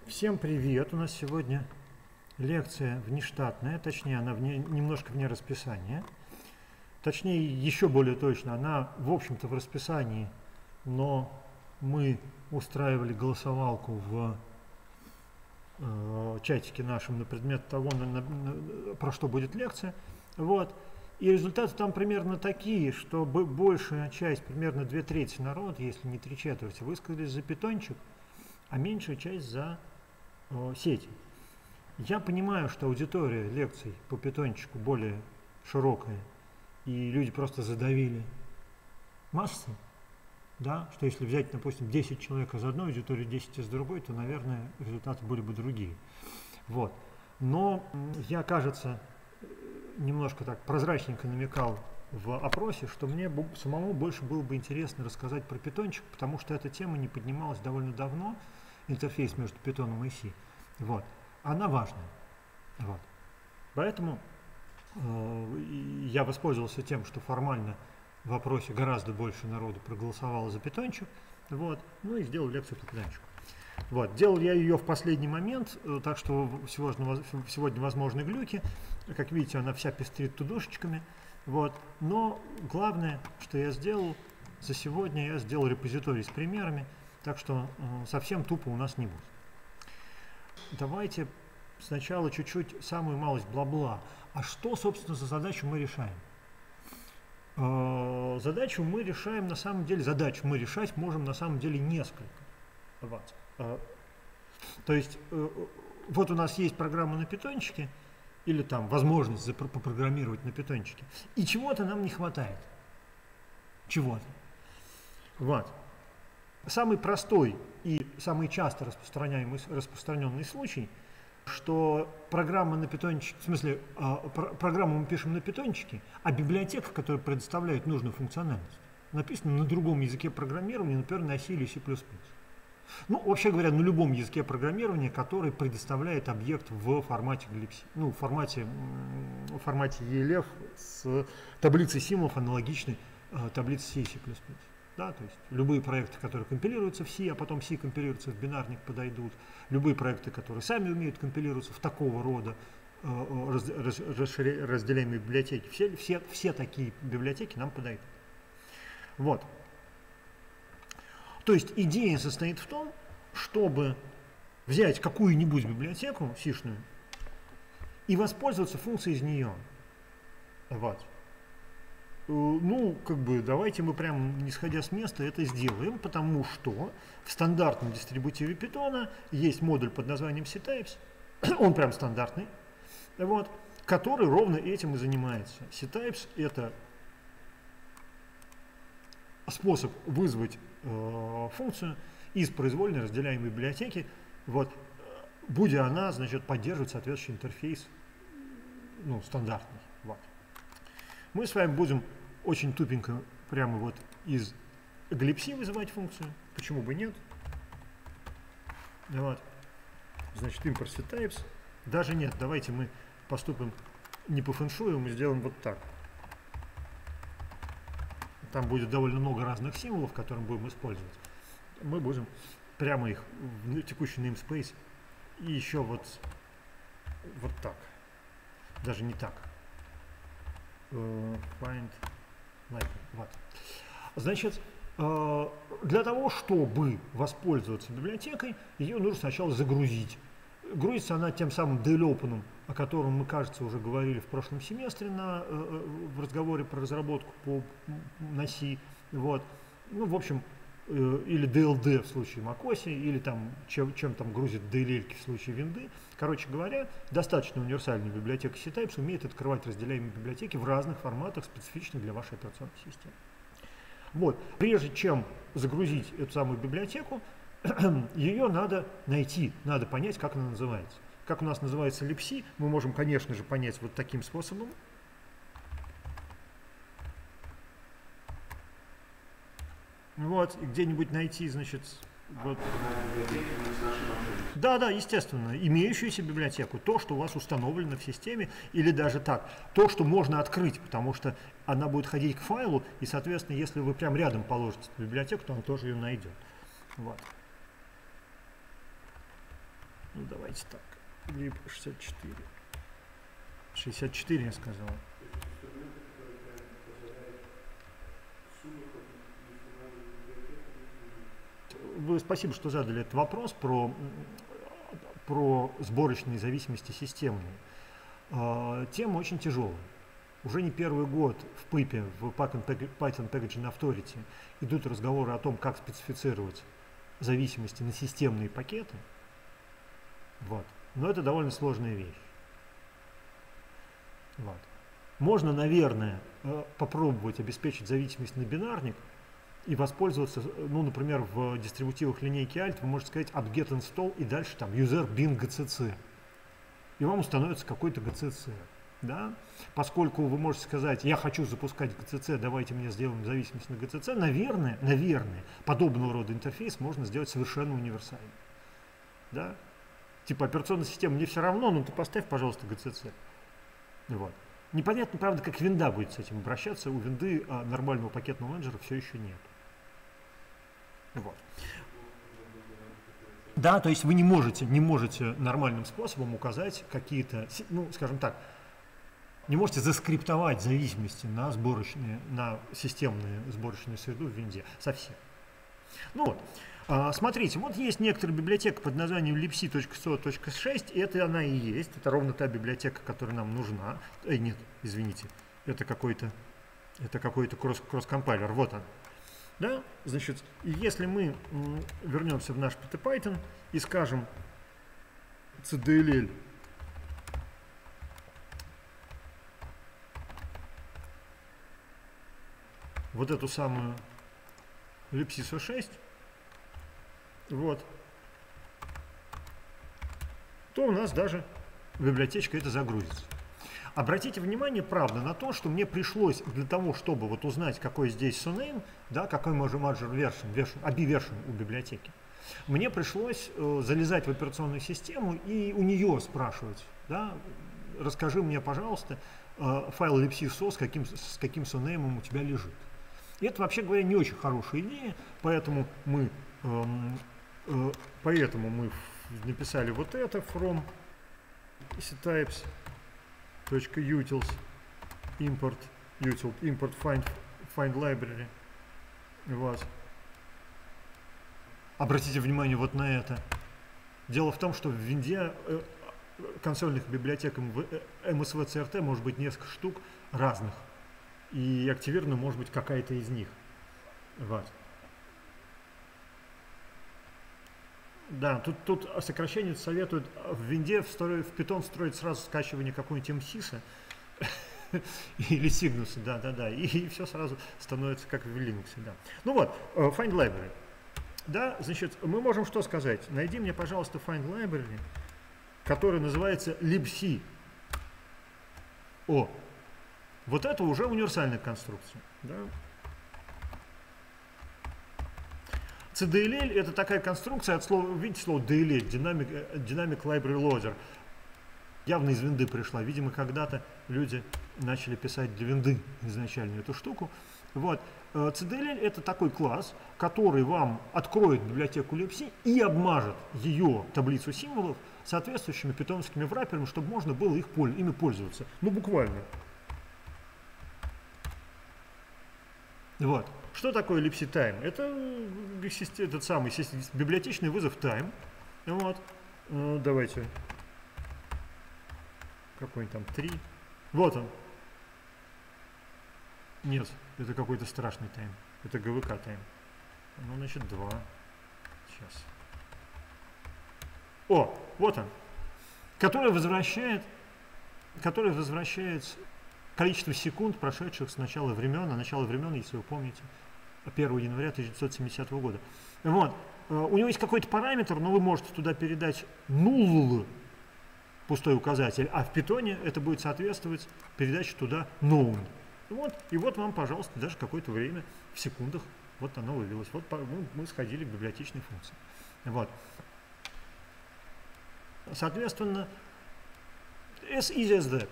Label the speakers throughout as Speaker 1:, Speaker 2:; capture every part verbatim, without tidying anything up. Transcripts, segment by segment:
Speaker 1: Всем привет! У нас сегодня лекция внештатная, точнее она вне, немножко вне расписания. Точнее, еще более точно, она в общем-то в расписании, но мы устраивали голосовалку в э, чатике нашем на предмет того, на, на, на, про что будет лекция. Вот. И результаты там примерно такие, что большая часть, примерно две трети народа, если не три четверти, высказались за питончик, а меньшая часть за э, сети. Я понимаю, что аудитория лекций по питончику более широкая, и люди просто задавили массы, да, что если взять, допустим, десять человек из одной аудитории, десять из другой, то, наверное, результаты были бы другие. Вот. Но я, кажется, немножко так прозрачненько намекал в опросе, что мне самому больше было бы интересно рассказать про питончик, потому что эта тема не поднималась довольно давно, интерфейс между питоном и си. Вот. Она важная. Вот. Поэтому э, я воспользовался тем, что формально в опросе гораздо больше народу проголосовало за питончик, вот, ну и сделал лекцию по питончику. Вот. Делал я ее в последний момент, так что сегодня, сегодня возможны глюки. Как видите, она вся пестрит тудушечками. Вот. Но главное, что я сделал за сегодня, я сделал репозиторий с примерами, так что э, совсем тупо у нас не будет. Давайте сначала чуть-чуть самую малость бла-бла. А что, собственно, за задачу мы решаем? Э, задачу мы решаем, на самом деле, задачу мы решать можем на самом деле несколько. Вот. То есть, вот у нас есть программа на питончике, или там возможность попрограммировать на питончике, и чего-то нам не хватает. Чего-то. Вот. Самый простой и самый часто распространяемый, распространенный случай, что программа на питончике, в смысле, программу мы пишем на питончике, а библиотека, которая предоставляет нужную функциональность, написана на другом языке программирования, например, на си или си плюс плюс. Ну, вообще говоря, на любом языке программирования, который предоставляет объект в формате глибси, ну, в формате, в формате и эл эф с таблицей символов, аналогичной э, таблице си и си плюс плюс. Да, то есть любые проекты, которые компилируются в си, а потом си компилируются в бинарник, подойдут. Любые проекты, которые сами умеют компилироваться в такого рода э, раз, раз, разделяемые библиотеки, все, все, все такие библиотеки нам подойдут. Вот. То есть идея состоит в том, чтобы взять какую-нибудь библиотеку сишную и воспользоваться функцией из нее. Вот. Ну, как бы, давайте мы прям, не сходя с места, это сделаем, потому что в стандартном дистрибутиве Python есть модуль под названием ctypes, он прям стандартный, вот, который ровно этим и занимается. ctypes — это способ вызвать э, функцию из произвольной разделяемой библиотеки, вот, будь она, значит, поддерживать соответствующий интерфейс, ну, стандартный. Вот. Мы с вами будем очень тупенько прямо вот из glibc вызывать функцию, почему бы нет. Вот. Значит, import ctypes. Даже нет, давайте мы поступим не по фэншую, мы сделаем вот так. Там будет довольно много разных символов, которые мы будем использовать. Мы будем прямо их в текущий namespace и еще вот, вот так. Даже не так. Uh, find like, вот. Значит, uh, для того, чтобы воспользоваться библиотекой, ее нужно сначала загрузить. Грузится она тем самым DLOpen, о котором мы, кажется, уже говорили в прошлом семестре на, э, в разговоре про разработку по, на си. Вот. Ну, в общем, э, или ди эл ди в случае macOS, или там, чем, чем там грузит ди эл эл в случае винды. Короче говоря, достаточно универсальная библиотека ctypes умеет открывать разделяемые библиотеки в разных форматах, специфичных для вашей операционной системы. Вот. Прежде чем загрузить эту самую библиотеку, ее надо найти, надо понять, как она называется. Как у нас называется libc, мы можем, конечно же, понять вот таким способом. Вот, где-нибудь найти, значит, вот. Да, да, естественно, имеющуюся библиотеку, то, что у вас установлено в системе, или даже так, то, что можно открыть, потому что она будет ходить к файлу, и, соответственно, если вы прям рядом положите библиотеку, то она тоже ее найдет. Вот. Ну, давайте так. lib шестьдесят четыре. шестьдесят четыре я сказал. Вы спасибо, что задали этот вопрос про, про сборочные зависимости системные. Тема очень тяжелая. Уже не первый год в пипе, в Python Packaging Authority, идут разговоры о том, как специфицировать зависимости на системные пакеты. Вот. Но это довольно сложная вещь. Вот. Можно, наверное, попробовать обеспечить зависимость на бинарник и воспользоваться, ну, например, в дистрибутивах линейки alt вы можете сказать apt get install и дальше там user bin gcc. И вам установится какой-то gcc. Да? Поскольку вы можете сказать, я хочу запускать gcc, давайте мне сделаем зависимость на gcc, наверное, наверное, подобного рода интерфейс можно сделать совершенно универсальным. Да? Типа операционная система мне все равно, но ты поставь, пожалуйста, gcc. Вот. Непонятно, правда, как винда будет с этим обращаться. У винды а, нормального пакетного менеджера все еще нет. Вот. Да, то есть вы не можете, не можете нормальным способом указать какие-то, ну, скажем так, не можете заскриптовать зависимости на сборочные, на системную сборочную среду в винде совсем. Ну вот. А, смотрите, вот есть некоторая библиотека под названием libc точка сто точка шесть, и это она и есть, это ровно та библиотека, которая нам нужна. Эй, нет, извините, это какой-то это какой-то кросс, кросс-компайлер, вот он. Да? Значит, если мы м, вернемся в наш PyThon и скажем cdll вот эту самую libc сто шесть, вот, то у нас даже библиотечка это загрузится. Обратите внимание, правда, на то, что мне пришлось для того, чтобы вот узнать, какой здесь soname, да, какой major version, version, эй би version у библиотеки, мне пришлось э, залезать в операционную систему и у нее спрашивать, да, расскажи мне, пожалуйста, э, файл libc.so с каким, с каким soname у тебя лежит. И это, вообще говоря, не очень хорошая идея, поэтому мы, э, э, поэтому мы написали вот это from types .utils import util import find find library. Вот. Обратите внимание вот на это. Дело в том, что в винде э, консольных библиотек эм эс ви си ар ти может быть несколько штук разных. И активирована может быть какая-то из них. Вот. Да, тут, тут сокращение советуют в винде, в, строй, в Python строить сразу скачивание какой-нибудь эм сис или Cygnus, да, да, да, и, и все сразу становится как в Linux, да. Ну вот, find library. Да, значит, мы можем что сказать? Найди мне, пожалуйста, find library, который называется libc. О, вот это уже универсальная конструкция, да. cdll это такая конструкция от слова, видите слово ди эл эл, Dynamic, Dynamic Library Loader. Явно из винды пришла. Видимо, когда-то люди начали писать для винды изначально эту штуку. Вот. cdll это такой класс, который вам откроет библиотеку libc и обмажет ее таблицу символов соответствующими питоновскими врапперами, чтобы можно было их, ими пользоваться. Ну, буквально. Вот. Что такое libc time? Это этот самый библиотечный вызов time. Вот. Давайте. Какой-нибудь там три. Вот он. Нет, это какой-то страшный тайм. Это гэ вэ ка тайм. Ну, значит, два. Сейчас. О, вот он. Который возвращает, который возвращает количество секунд, прошедших с начала времен, а начало времен, если вы помните, первого января тысяча девятьсот семидесятого года. Вот. У него есть какой-то параметр, но вы можете туда передать null, пустой указатель, а в питоне это будет соответствовать передаче туда known. Вот. И вот вам, пожалуйста, даже какое-то время в секундах вот оно вывелось. Вот мы сходили к библиотечной функции. Вот. Соответственно, as easy as that.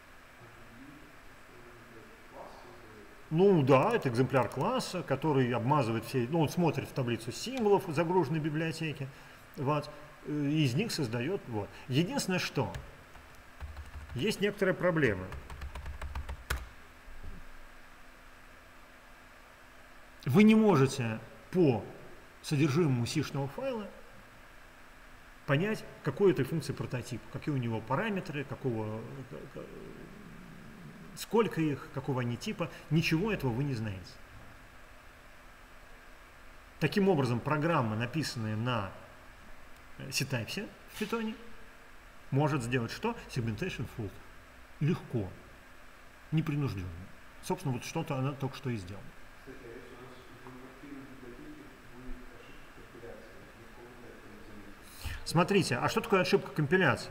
Speaker 1: Ну да, это экземпляр класса, который обмазывает все, ну он смотрит в таблицу символов загруженной библиотеки. Вот. из них создает. Вот. Единственное, что есть некоторая проблема. Вы не можете по содержимому сишного файла понять, какой этой функции прототип, какие у него параметры, какого, сколько их, какого они типа. Ничего этого вы не знаете. Таким образом, программа, написанная на C-Type в Python, может сделать что? Segmentation fault. Легко, непринужденно. Собственно, вот что-то она только что и сделала. Смотрите, а что такое ошибка компиляции?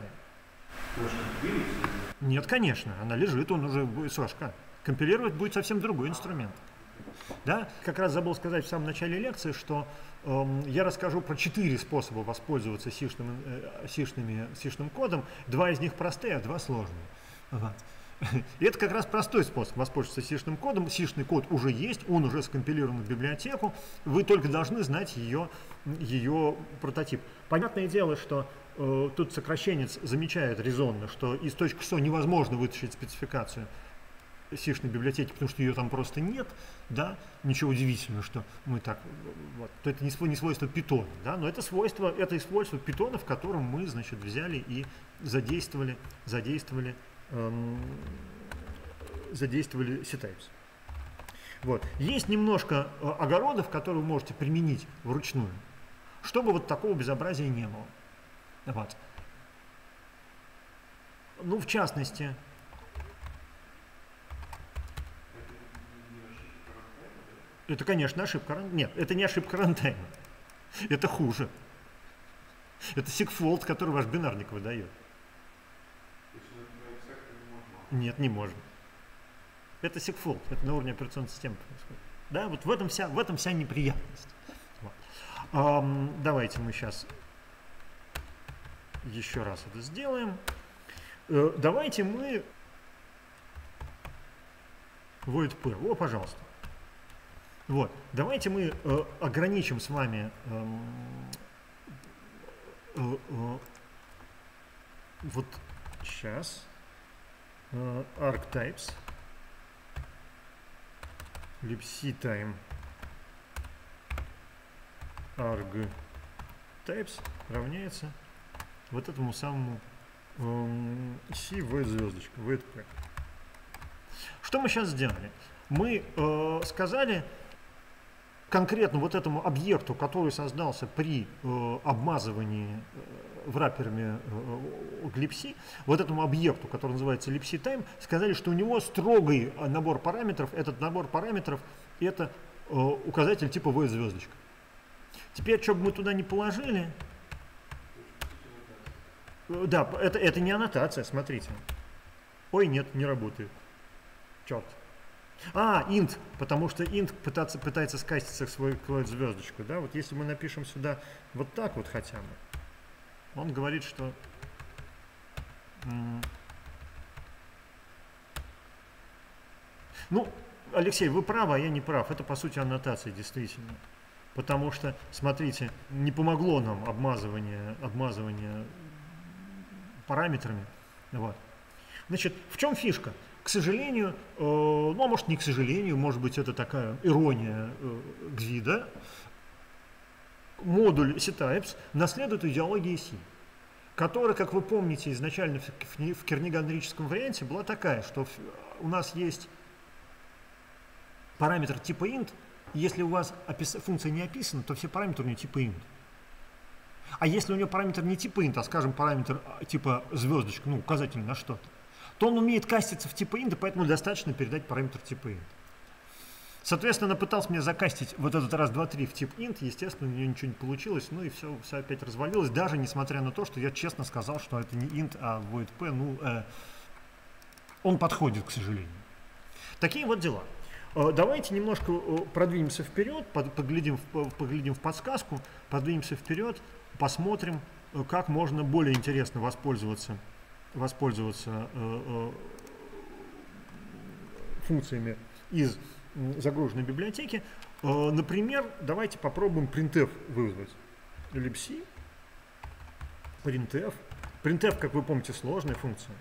Speaker 1: Нет, конечно, она лежит, он уже будет, Сашка, компилировать будет совсем другой инструмент. Да? Как раз забыл сказать в самом начале лекции, что э, я расскажу про четыре способа воспользоваться сишным, э, сишными, сишным кодом. Два из них простые, а два сложные. Вот. И это как раз простой способ воспользоваться сишным кодом. Сишный код уже есть, он уже скомпилирован в библиотеку. Вы только должны знать ее, ее прототип. Понятное дело, что э, тут сокращенец замечает резонно, что из точки со невозможно вытащить спецификацию сишной библиотеки, потому что ее там просто нет, да, ничего удивительного, что мы так, вот, то это не, свой, не свойство питона, да, но это свойство, это и свойство питона, в котором мы, значит, взяли и задействовали, задействовали, эм, задействовали C-Types. Вот. Есть немножко э, огородов, которые вы можете применить вручную, чтобы вот такого безобразия не было. Вот. Ну, в частности, это, конечно, ошибка. Нет, это не ошибка рантайма. Это хуже. Это сигфолд, который ваш бинарник выдает. Нет, не можем. Это сигфолд. Это на уровне операционной системы происходит. Да, вот в этом вся, в этом вся неприятность. Вот. Um, давайте мы сейчас еще раз это сделаем. Uh, давайте мы void p. О, пожалуйста. Вот, давайте мы э, ограничим с вами э, э, э, вот сейчас э, argtypes libc-time argtypes равняется вот этому самому э, c void звездочка, void p. Что мы сейчас сделали? Мы э, сказали конкретно вот этому объекту, который создался при э, обмазывании э, врапперами э, glibc, вот этому объекту, который называется libc-time, сказали, что у него строгий набор параметров. Этот набор параметров — это э, указатель типа void звездочка. Теперь, что бы мы туда не положили, э, да, это, это не аннотация, смотрите. Ой, нет, не работает. Черт. А, int, потому что int пытаться, пытается скаститься в свою звездочку. Да? Вот если мы напишем сюда вот так вот хотя бы, он говорит, что ну, Алексей, вы правы, а я не прав. Это по сути аннотация, действительно. Потому что, смотрите, не помогло нам обмазывание, обмазывание параметрами. Вот. Значит, в чем фишка? К сожалению, э, ну, а может не к сожалению, может быть, это такая ирония э, гвида, модуль C-Types наследует идеологии C, которая, как вы помните, изначально в, в, в керниган-рическом варианте была такая, что в, у нас есть параметр типа int, и если у вас опис, функция не описана, то все параметры у нее типа int. А если у нее параметр не типа int, а, скажем, параметр типа звездочка, ну, указатель на что-то, то он умеет каститься в типа int, поэтому достаточно передать параметр типа int. Соответственно, она пыталась мне закастить вот этот раз, два, три в тип int, естественно, у нее ничего не получилось, ну и все, все опять развалилось, даже несмотря на то, что я честно сказал, что это не int, а void p, ну, э, он подходит, к сожалению. Такие вот дела. Э, давайте немножко продвинемся вперед, под, поглядим, поглядим в подсказку, подвинемся вперед, посмотрим, как можно более интересно воспользоваться воспользоваться э, э, функциями из э, загруженной библиотеки. Э, например, давайте попробуем printf вызвать. libc printf. Printf, как вы помните, сложная функция.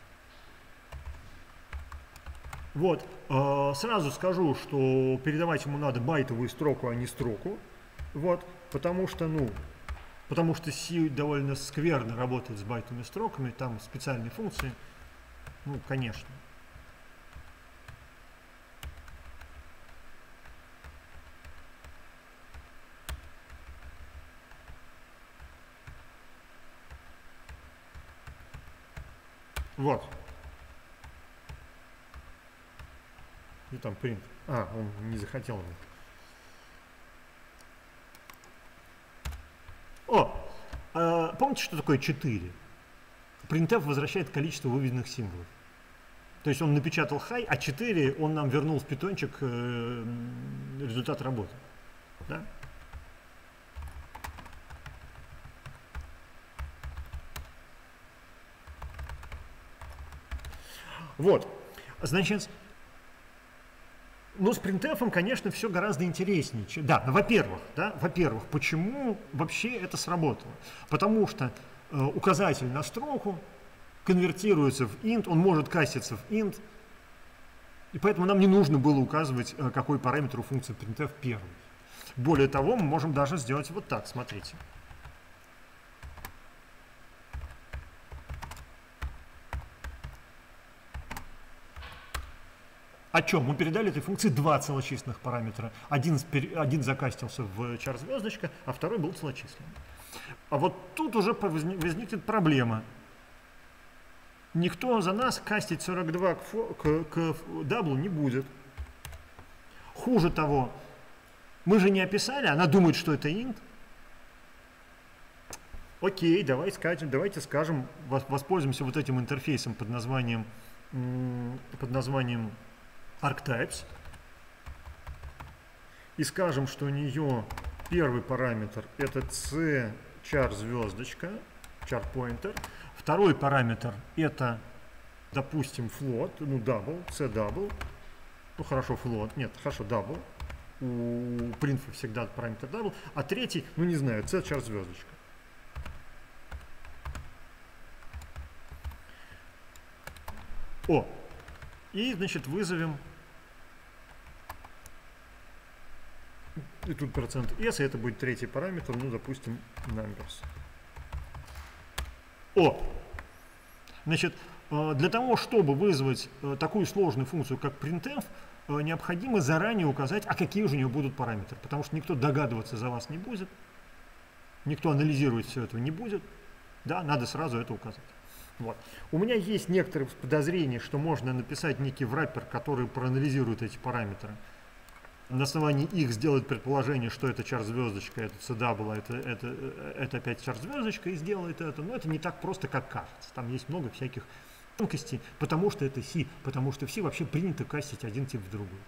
Speaker 1: Вот, э, сразу скажу, что передавать ему надо байтовую строку, а не строку. Вот, потому что, ну, потому что C довольно скверно работает с байтовыми строками, там специальные функции. Ну, конечно. Вот. И там print. А, он не захотел его. О! А, помните, что такое четыре? printf возвращает количество выведенных символов. То есть он напечатал high, а четыре он нам вернул в питончик э, результат работы. Да? Вот. Значит, ну, с printf, конечно, все гораздо интереснее. Чем... Да, во-первых, да, во-первых, почему вообще это сработало? Потому что э, указатель на строку конвертируется в int, он может каститься в int, и поэтому нам не нужно было указывать, э, какой параметр у функции printf первый. Более того, мы можем даже сделать вот так, смотрите. О чем? Мы передали этой функции два целочисленных параметра. Один, один закастился в char звездочка, а второй был целочисленный. А вот тут уже возникнет проблема. Никто за нас кастить сорок два к, к, к даблу не будет. Хуже того, мы же не описали, она думает, что это int. Окей, давайте скажем, давайте скажем, воспользуемся вот этим интерфейсом под названием, под названием arctypes и скажем, что у нее первый параметр это c char звездочка, char pointer, второй параметр это, допустим, float, ну double, c double, ну хорошо float, нет, хорошо double, у printf всегда параметр double, а третий, ну не знаю, c char звездочка. О, и, значит, вызовем, и тут процент s, и это будет третий параметр, ну, допустим, numbers. О, значит, для того, чтобы вызвать такую сложную функцию, как printf, необходимо заранее указать, а какие же у нее будут параметры, потому что никто догадываться за вас не будет, никто анализировать все это не будет, да, надо сразу это указать. Вот. У меня есть некоторые подозрения, что можно написать некий враппер, который проанализирует эти параметры. На основании их сделать предположение, что это char звездочка, это c-double, это, это, это опять char звездочка, и сделает это. Но это не так просто, как кажется. Там есть много всяких тонкостей, потому что это C, потому что в C вообще принято кастить один тип в другой.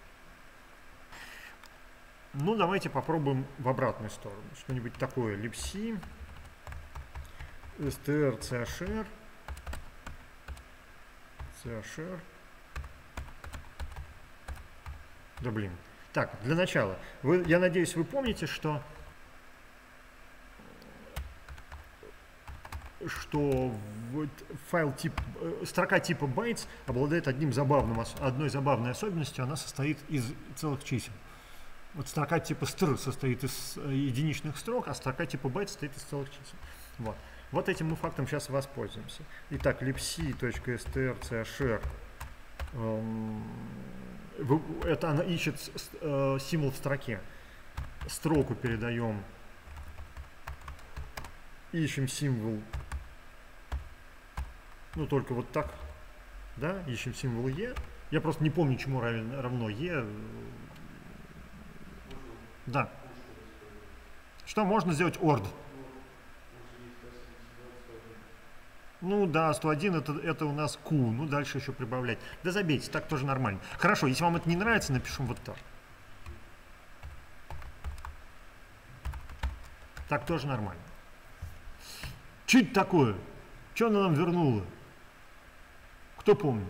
Speaker 1: Ну, давайте попробуем в обратную сторону. Что-нибудь такое. libc, str, char. char. Да блин. Так, для начала. Вы, я надеюсь, вы помните, что, что вот файл тип, строка типа bytes обладает одним забавным, одной забавной особенностью. Она состоит из целых чисел. Вот строка типа str состоит из единичных строк, а строка типа byte состоит из целых чисел. Вот. Вот этим мы фактом сейчас воспользуемся. Итак, libc.str char. Эм, это она ищет э, символ в строке. Строку передаем. Ищем символ. Ну, только вот так. Да, ищем символ e. Я просто не помню, чему равен, равно e. Да. Что можно сделать ord? Ну да, сто один это, это у нас Q, ну дальше еще прибавлять. Да забейте, так тоже нормально. Хорошо, если вам это не нравится, напишем вот так. Так тоже нормально. Что это такое? Что она нам вернула? Кто помнит?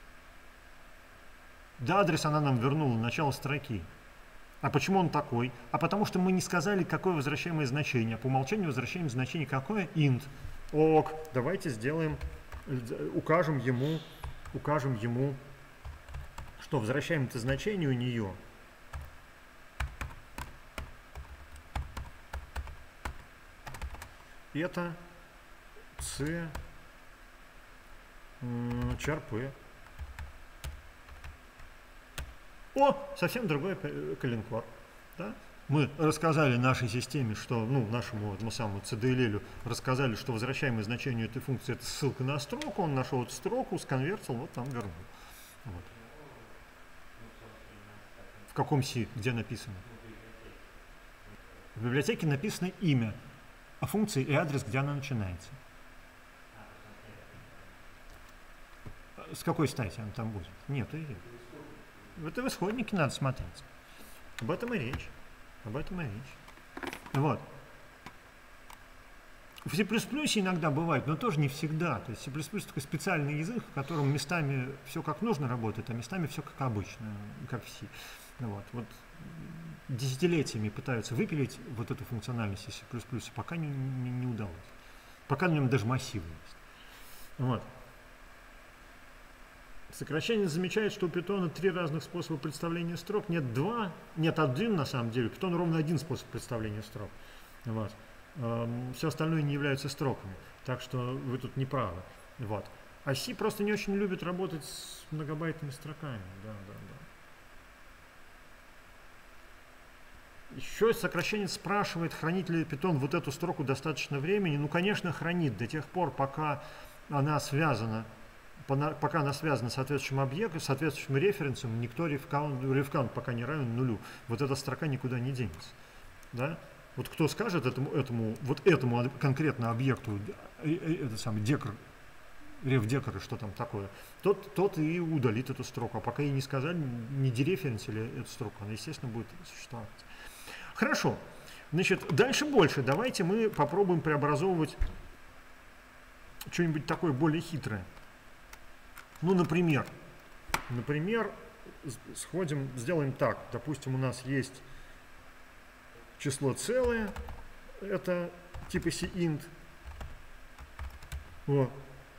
Speaker 1: Да, адрес она нам вернула, начало строки. А почему он такой? А потому что мы не сказали, какое возвращаемое значение. По умолчанию возвращаем значение какое? Int. Ок, давайте сделаем, укажем ему, укажем ему, что возвращаем это значение у нее. Это c чар p. О, совсем другой коленкор. Да? Мы рассказали нашей системе, что, ну, нашему этому самому си ди эл эл рассказали, что возвращаемое значение этой функции это ссылка на строку, он нашел эту строку, сконвертил, вот там вернул. Вот. В каком си? Где написано? В библиотеке написано имя, а функция и адрес, где она начинается. С какой стати она там будет? Нет, ее. Это в исходнике надо смотреть. Об этом и речь. Об этом и речь. Вот. В C++ иногда бывает, но тоже не всегда. То есть C++ такой специальный язык, в котором местами все как нужно работает, а местами все как обычно, как в C. Вот. Вот десятилетиями пытаются выпилить вот эту функциональность из C++, пока не, не, не удалось. Пока на нем даже массивы есть. Вот. Сокращение замечает, что у Python три разных способа представления строк. Нет два, нет один на самом деле. Python ровно один способ представления строк. Вот. Эм, все остальное не являются строками. Так что вы тут не правы. Вот. А C просто не очень любит работать с многобайтными строками. Да, да, да. Еще сокращенец спрашивает, хранит ли Python вот эту строку достаточно времени. Ну, конечно, хранит до тех пор, пока она связана пока она связана с соответствующим объектом, соответствующим референсом, никто рефкаунт, рефкаунт пока не равен нулю. Вот эта строка никуда не денется. Да? Вот кто скажет этому, этому, вот этому конкретно объекту, этот самый декр, рефдекр и что там такое, тот, тот и удалит эту строку. А пока ей не сказали, не дереференсили эту строку, она, естественно, будет существовать. Хорошо. Значит, дальше больше. Давайте мы попробуем преобразовывать что-нибудь такое более хитрое. Ну, например, например, сходим, сделаем так. Допустим, у нас есть число целое, это типа cint. Вот.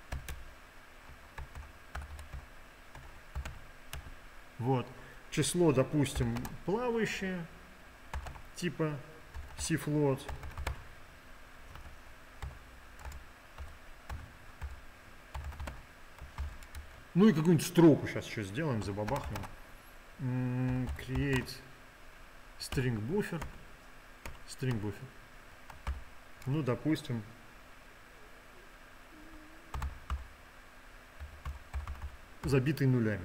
Speaker 1: Вот. Число, допустим, плавающее, типа cfloat. Ну и какую-нибудь строку сейчас еще сделаем, забабахнем. Create string buffer. String buffer. Ну, допустим, забитый нулями.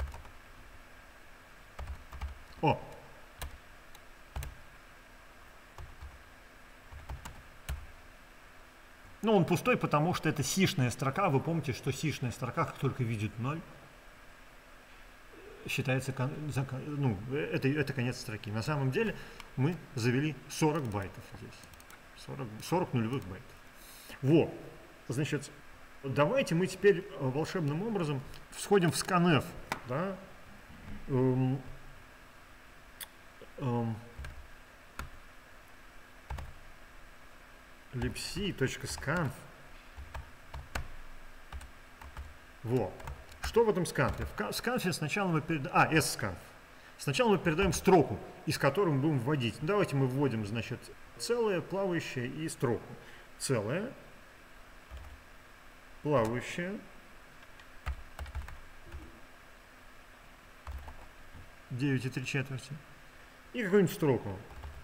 Speaker 1: О! Ну, он пустой, потому что это сишная строка. Вы помните, что сишная строка, как только видит ноль, считается, ну, это, это конец строки. На самом деле мы завели сорок байтов здесь. сорок, сорок нулевых байтов. Во! Значит, давайте мы теперь волшебным образом сходим в scanf. Да? Эм, эм, libc.scanf. Во. Что в этом сканфе? В сканфе сначала мы передаем... А, sccanf. Сначала мы передаем строку, из которой мы будем вводить. Давайте мы вводим, значит, целое, плавающее и строку. Целое, плавающее, девять и три четверти, и какую-нибудь строку.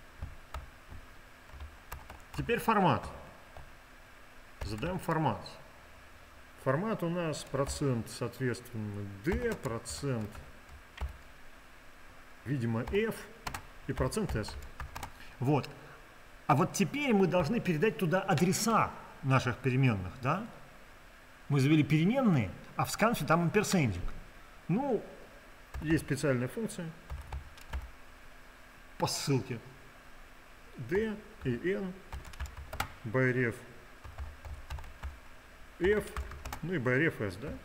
Speaker 1: Теперь формат. Задаем формат. Формат у нас процент, соответственно, D, процент, видимо, F и процент S. Вот. А вот теперь мы должны передать туда адреса наших переменных, да? Мы завели переменные, а в сканфе там амперсендик. Ну, есть специальная функция по ссылке D и N, byref F, ну и byref S, да?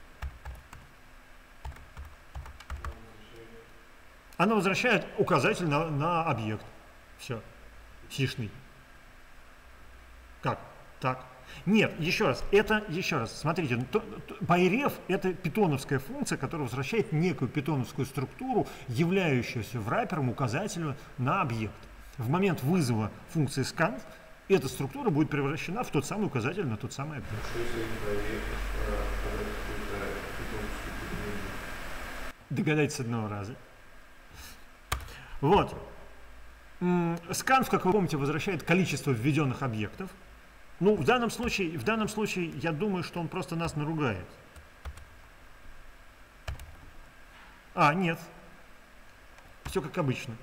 Speaker 1: Она возвращает указатель на, на объект. Все. Сишный. Как? Так. Нет, еще раз, это, еще раз, смотрите, byref это питоновская функция, которая возвращает некую питоновскую структуру, являющуюся врапером указателя на объект. В момент вызова функции scan эта структура будет превращена в тот самый указатель на тот самый объект. Догадайтесь с одного раза. Вот. Scan, как вы помните, возвращает количество введенных объектов. Ну, в данном случае, в данном случае, я думаю, что он просто нас наругает. А, нет. Все как обычно.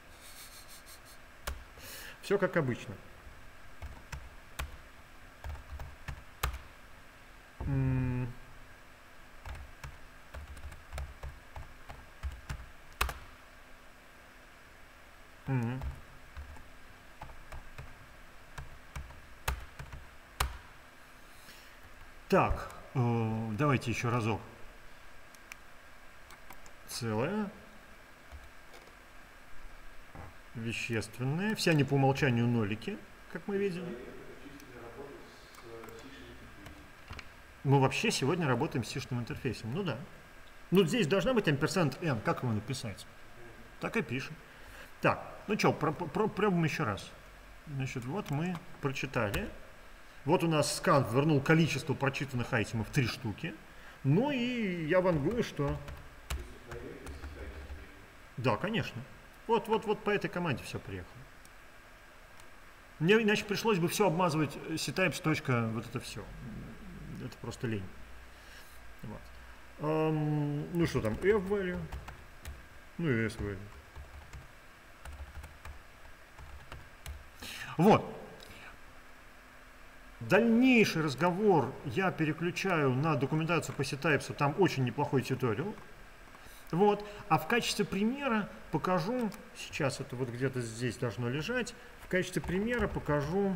Speaker 1: Все как обычно. М- м- Так, э, давайте еще разок. Целое. Вещественное. Все они по умолчанию нолики, как мы видим. Мы вообще сегодня работаем с сишным интерфейсом. Ну да. Ну здесь должна быть амперсент n. Как его написать? Так и пишем. Так, ну что, пробуем еще раз. Значит, вот мы прочитали. Вот у нас скан вернул количество прочитанных айтемов три штуки. Ну и я вангую, что... Да, конечно. Вот, вот, вот по этой команде все приехало. Мне иначе пришлось бы все обмазывать ctypes. Вот это все. Это просто лень. Вот. Um, ну что там, f value, ну и s value. Вот. Дальнейший разговор я переключаю на документацию по ctypes, там очень неплохой туториал. Вот. А в качестве примера покажу, сейчас это вот где-то здесь должно лежать, в качестве примера покажу,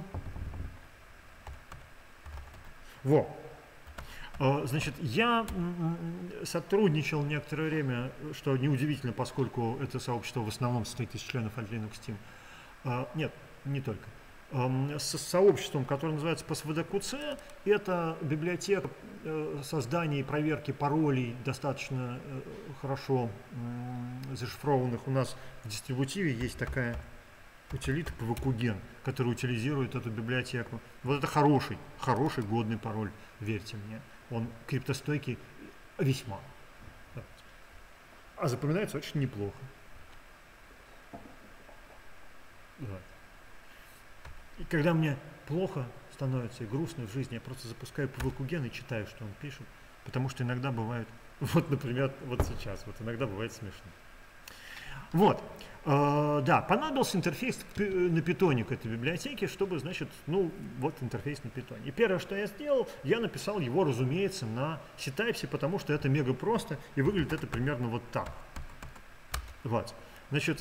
Speaker 1: во. Значит, я сотрудничал некоторое время, что неудивительно, поскольку это сообщество в основном состоит из членов от Linux Team. Нет, не только. С сообществом, которое называется PasVDQC, это библиотека создания и проверки паролей, достаточно хорошо зашифрованных. У нас в дистрибутиве есть такая утилита pvqgen, которая утилизирует эту библиотеку. Вот это хороший, хороший, годный пароль, верьте мне. Он криптостойкий весьма. А запоминается очень неплохо. Вот. И когда мне плохо становится и грустно в жизни, я просто запускаю pvqgen и читаю, что он пишет, потому что иногда бывает, вот, например, вот сейчас, вот иногда бывает смешно. Вот, э, да, понадобился интерфейс на питоне к этой библиотеке, чтобы, значит, ну, вот интерфейс на питоне. И первое, что я сделал, я написал его, разумеется, на ctypes, потому что это мега просто, и выглядит это примерно вот так. Вот, значит,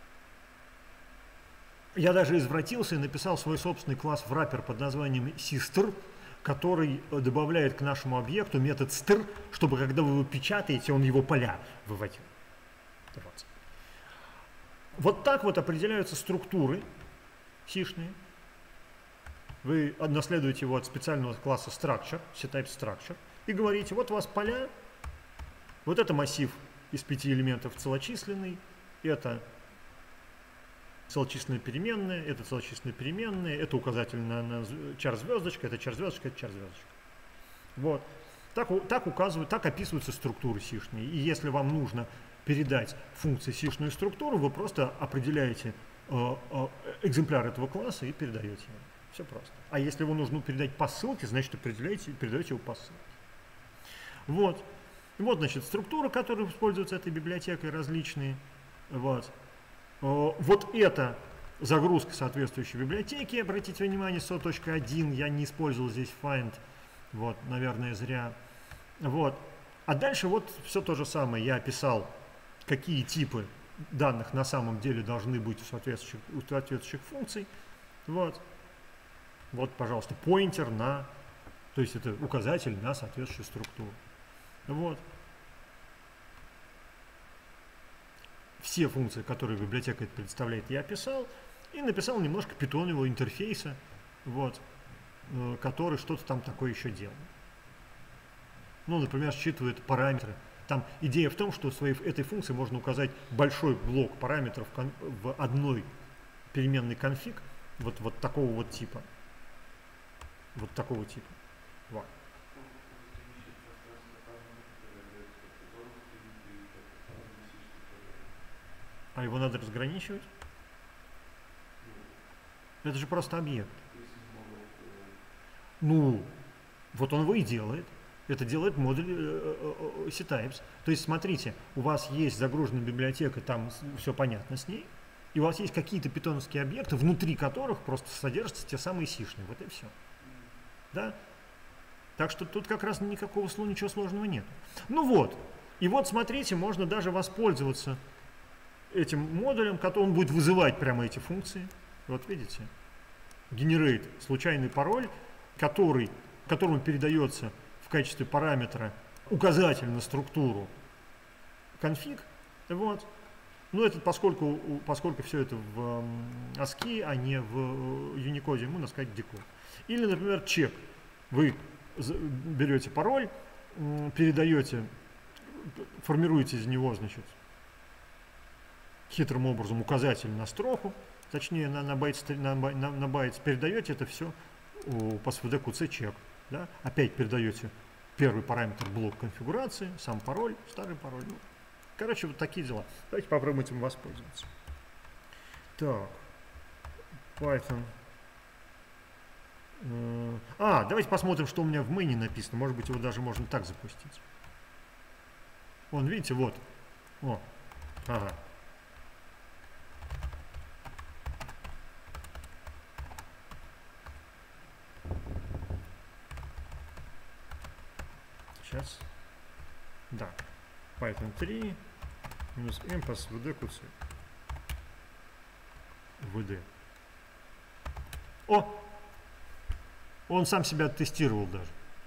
Speaker 1: я даже извратился и написал свой собственный класс wrapper под названием systr, который добавляет к нашему объекту метод str, чтобы когда вы его печатаете, он его поля выводил. Вот. Вот так вот определяются структуры сишные. Вы наследуете его от специального класса structure, ctype structure, и говорите, вот у вас поля, вот это массив из пяти элементов целочисленный, это целочисленная переменная, это целочисленная переменная, это указатель на, на чар звездочка, это чар звездочка, это чар звездочка. Вот. Так, так указывают, так описываются структуры сишные. И если вам нужно передать функции сишную структуру, вы просто определяете э, э, экземпляр этого класса и передаете его. Все просто. А если вам нужно передать по ссылке, значит определяете, передаете его по ссылке. Вот. Вот, значит, структуры, которые используются этой библиотекой, различные. Вот. Вот это загрузка соответствующей библиотеки. Обратите внимание, эс о точка один, я не использовал здесь find. Вот, наверное, зря. Вот. А дальше вот все то же самое. Я описал, какие типы данных на самом деле должны быть у соответствующих, у соответствующих функций. Вот. Вот, пожалуйста, поинтер на, то есть это указатель на соответствующую структуру. Вот. Все функции, которые библиотека представляет, я описал. И написал немножко питонового интерфейса. Вот. который что-то там такое еще делает. Ну, например, считывает параметры. Там идея в том, что в своей этой функции можно указать большой блок параметров в одной переменной конфиг, вот, вот такого вот типа. Вот такого типа. Вот. А его надо разграничивать? Это же просто объект. Ну, вот он его и делает. Это делает модуль э, э, ctypes. То есть, смотрите, у вас есть загруженная библиотека, там все понятно с ней, и у вас есть какие-то питоновские объекты, внутри которых просто содержатся те самые сишные. Вот и все. Да? Так что тут как раз никакого слова, ничего сложного нет. Ну вот. И вот, смотрите, можно даже воспользоваться этим модулем, который он будет вызывать прямо эти функции. Вот видите? Generate случайный пароль, который, которому передается в качестве параметра указатель на структуру конфиг. Вот. Ну, это поскольку, поскольку все это в аски, а не в Unicode, ему надо сказать декод. Или, например, чек. Вы берете пароль, передаете, формируете из него, значит, хитрым образом указатель на строку, точнее на, на, байт, на, на, на байт, передаете это все по эс ви ди кью си чек. Да? Опять передаете первый параметр блок конфигурации, сам пароль, старый пароль. Ну, короче, вот такие дела. Давайте попробуем этим воспользоваться. Так, Python. А, давайте посмотрим, что у меня в мэне написано. Может быть, его даже можно так запустить. Вон, видите, вот. О, ага. Сейчас. Да. Python три минус m по эс ви ди кью си. ви ди. О! Он сам себя тестировал даже.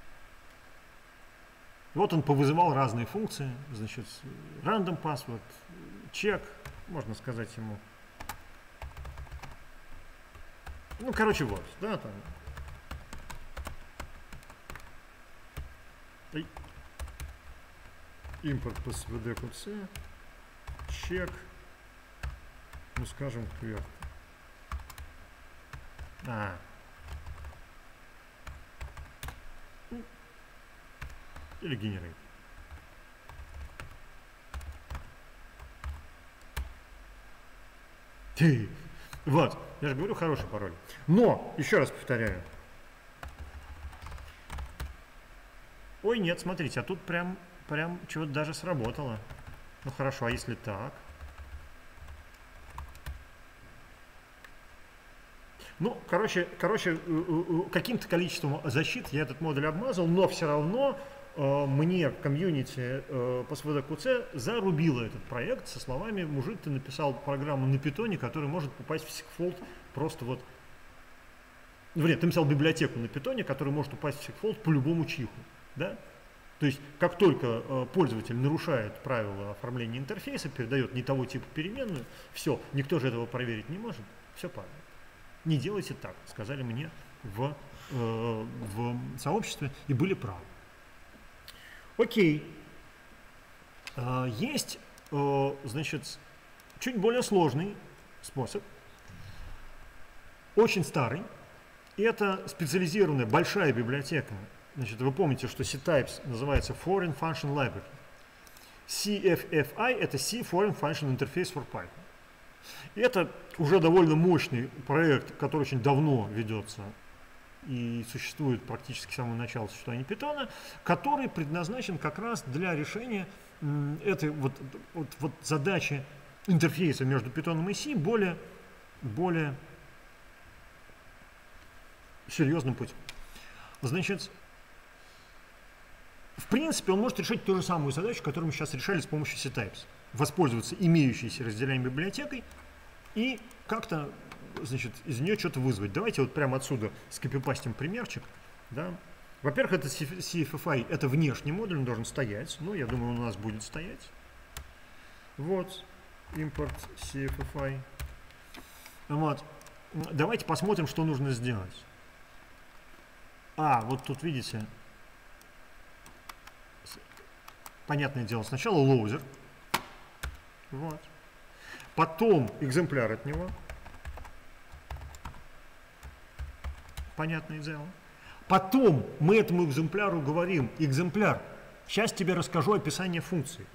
Speaker 1: Вот он повызывал разные функции. Значит, random password, чек, можно сказать ему. Ну, короче, вот, да, там. Импорт по эс ви ди кью си, чек, ну, скажем, кверх. А. Или generate. Ты. Вот, я же говорю, хороший пароль. Но, еще раз повторяю. Ой, нет, смотрите, а тут прям, прям чего-то даже сработало. Ну хорошо, а если так? Ну, короче, короче каким-то количеством защит я этот модуль обмазал, но все равно э, мне комьюнити э, по эс ви ди кью си зарубило этот проект со словами: мужик, ты написал программу на питоне, которая может попасть в сигфолд просто вот... Нет, ты написал библиотеку на питоне, которая может упасть в сигфолд по любому чиху. Да? То есть, как только э, пользователь нарушает правила оформления интерфейса, передает не того типа переменную, все, никто же этого проверить не может, все падает. Не делайте так, сказали мне в, э, в сообществе, и были правы. Окей. Э, есть, э, значит, чуть более сложный способ, очень старый, и это специализированная большая библиотека. Значит, вы помните, что ctypes называется Foreign Function Library. си эф эф ай – это C Foreign Function Interface for Python. И это уже довольно мощный проект, который очень давно ведется и существует практически с самого начала существования Python, который предназначен как раз для решения этой вот, вот, вот задачи интерфейса между Python и C более, более серьезным путем. Значит, в принципе, он может решить ту же самую задачу, которую мы сейчас решали с помощью ctypes. Воспользоваться имеющейся разделяемой библиотекой и как-то, значит, из нее что-то вызвать. Давайте вот прямо отсюда скопипастим примерчик. Да. Во-первых, это си эф эф ай, это внешний модуль, он должен стоять. Ну, я думаю, он у нас будет стоять. Вот, импорт си эф эф ай. Вот. Давайте посмотрим, что нужно сделать. А, вот тут видите, понятное дело, сначала лоузер, вот, потом экземпляр от него, понятное дело. Потом мы этому экземпляру говорим: экземпляр, сейчас тебе расскажу описание функции.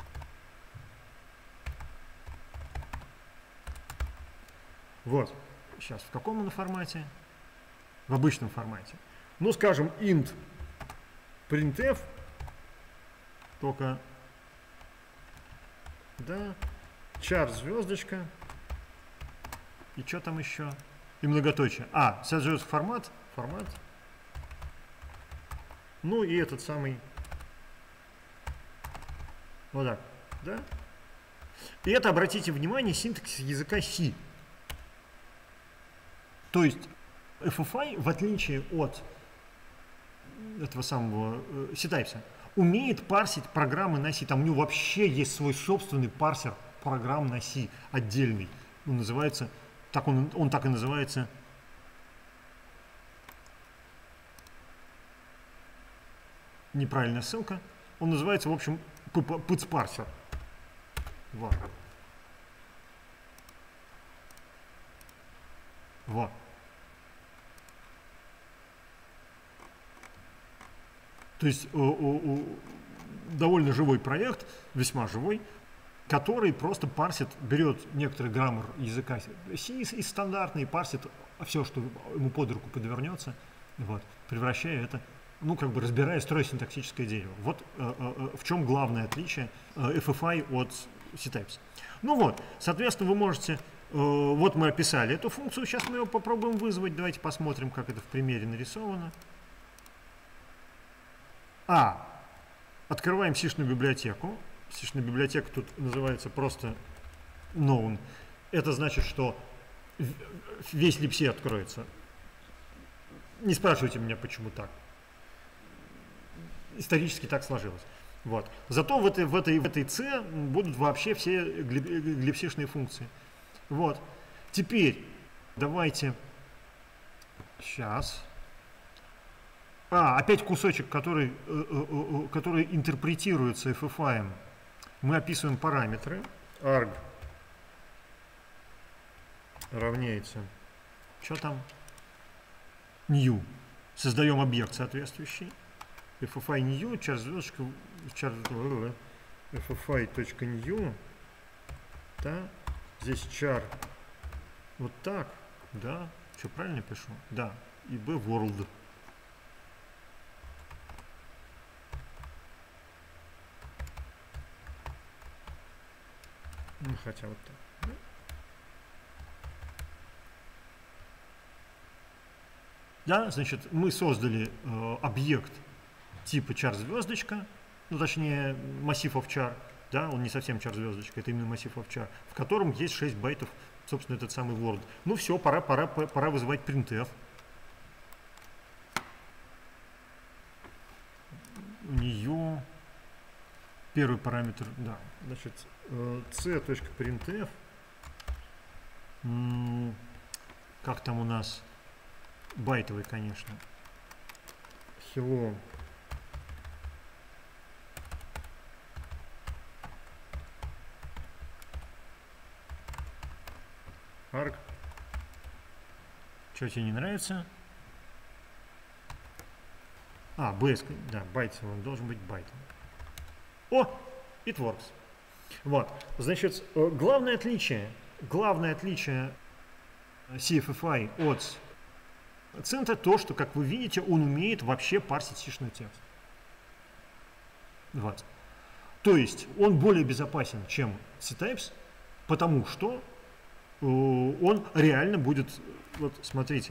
Speaker 1: Вот, сейчас в каком он формате? В обычном формате. Ну, скажем, int printf, только, да, char звездочка, и что там еще? И многоточие. А, содержит формат, формат. Ну и этот самый, вот так, да? И это, обратите внимание, синтаксис языка C. То есть эф эф ай, в отличие от этого самого э, C-Types, умеет парсить программы на C. Там у него вообще есть свой собственный парсер программ на C отдельный. Он называется, так он, он так и называется. Неправильная ссылка. Он называется, в общем, пыц-парсер. Вот. Вот. То есть о, о, о, довольно живой проект, весьма живой, который просто парсит, берет некоторый граммар языка C из стандартный, и парсит все, что ему под руку подвернется, вот, превращая это, ну, как бы разбирая, строя синтаксическое дерево. Вот э, э, в чем главное отличие э, эф эф ай от C-Types. Ну вот, соответственно, вы можете, э, вот мы описали эту функцию, сейчас мы ее попробуем вызвать, давайте посмотрим, как это в примере нарисовано. А, открываем сишную библиотеку. Сишная библиотека тут называется просто known. Это значит, что весь libc откроется. Не спрашивайте меня, почему так. Исторически так сложилось. Вот. Зато в этой, в этой, в этой C будут вообще все глибсишные функции. Вот. Теперь давайте. Сейчас. А, опять кусочек, который, э, э, который интерпретируется эф эф ай. Мы описываем параметры. arg равняется. Что там? New. Создаем объект соответствующий. эф эф ай new, char звездочка, char, эф эф ай.new. Да. Здесь char. Вот так. Да. Что, правильно пишу? Да. И b world. Ну, хотя вот так. Да, значит, мы создали э, объект типа char звездочка, ну, точнее, массив of char, да, он не совсем char звездочка, это именно массив of char, в котором есть шесть байтов, собственно, этот самый word. Ну, все, пора, пора, пора вызывать printf. У нее первый параметр, да, значит, c.printf, как там у нас, байтовый, конечно, hello, arg, что тебе не нравится? А, б, да, байт, он должен быть байтом. О, it works. Вот, значит, главное отличие, главное отличие си эф эф ай от Цента то, что, как вы видите, он умеет вообще парсить сишный текст. Вот. То есть он более безопасен, чем C-Types, потому что э, он реально будет, вот смотрите,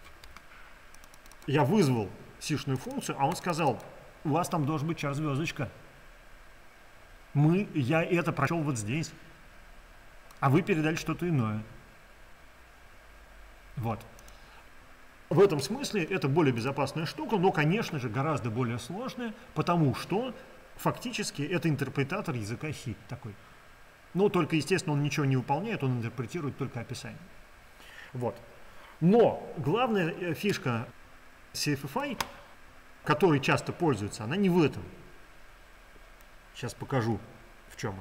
Speaker 1: я вызвал сишную функцию, а он сказал, у вас там должен быть char звездочка. Мы, я это прочел вот здесь, а вы передали что-то иное. Вот. В этом смысле это более безопасная штука, но, конечно же, гораздо более сложная, потому что фактически это интерпретатор языка C такой. Но только, естественно, он ничего не выполняет, он интерпретирует только описание. Вот. Но главная фишка си эф эф ай, который часто пользуется, она не в этом. Сейчас покажу, в чем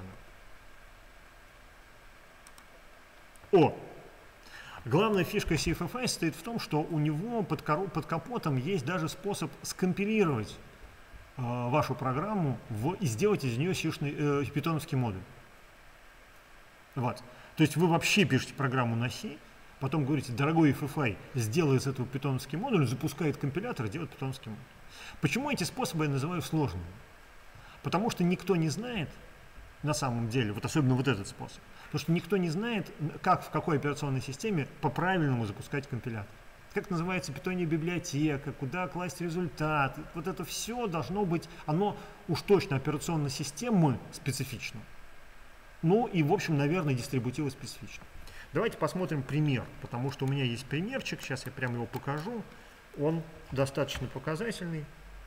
Speaker 1: она. О! Главная фишка си эф эф ай состоит в том, что у него под, под капотом есть даже способ скомпилировать э, вашу программу в, и сделать из нее сишный, э, питоновский модуль. Вот. То есть вы вообще пишете программу на C, потом говорите: дорогой эф эф ай, сделай из этого питоновский модуль, запускает компилятор и делает питоновский модуль. Почему эти способы я называю сложными? Потому что никто не знает, на самом деле, вот особенно вот этот способ, потому что никто не знает, как в какой операционной системе по-правильному запускать компилятор. Как называется питония библиотека, куда класть результат. Вот это все должно быть, оно уж точно операционной системы специфично. Ну и, в общем, наверное, дистрибутивы специфично. Давайте посмотрим пример, потому что у меня есть примерчик, сейчас я прямо его покажу. Он достаточно показательный.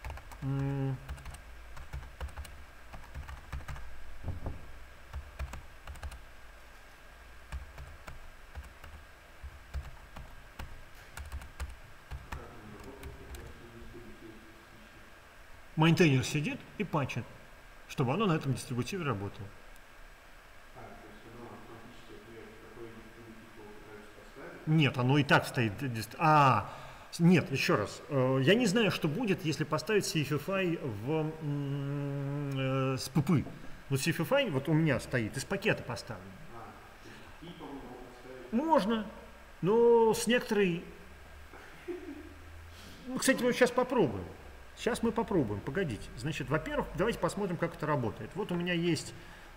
Speaker 1: Мейнтейнер сидит и патчит, чтобы оно на этом дистрибутиве работало. Нет, оно и так стоит. А, нет, еще раз. Я не знаю, что будет, если поставить си эф эф ай в, э, с пи пи. Но си эф эф ай вот у меня стоит, из пакета поставлен. Можно, но с некоторой... Ну, кстати, мы сейчас попробуем. Сейчас мы попробуем, погодите. Значит, во-первых, давайте посмотрим, как это работает. Вот у меня есть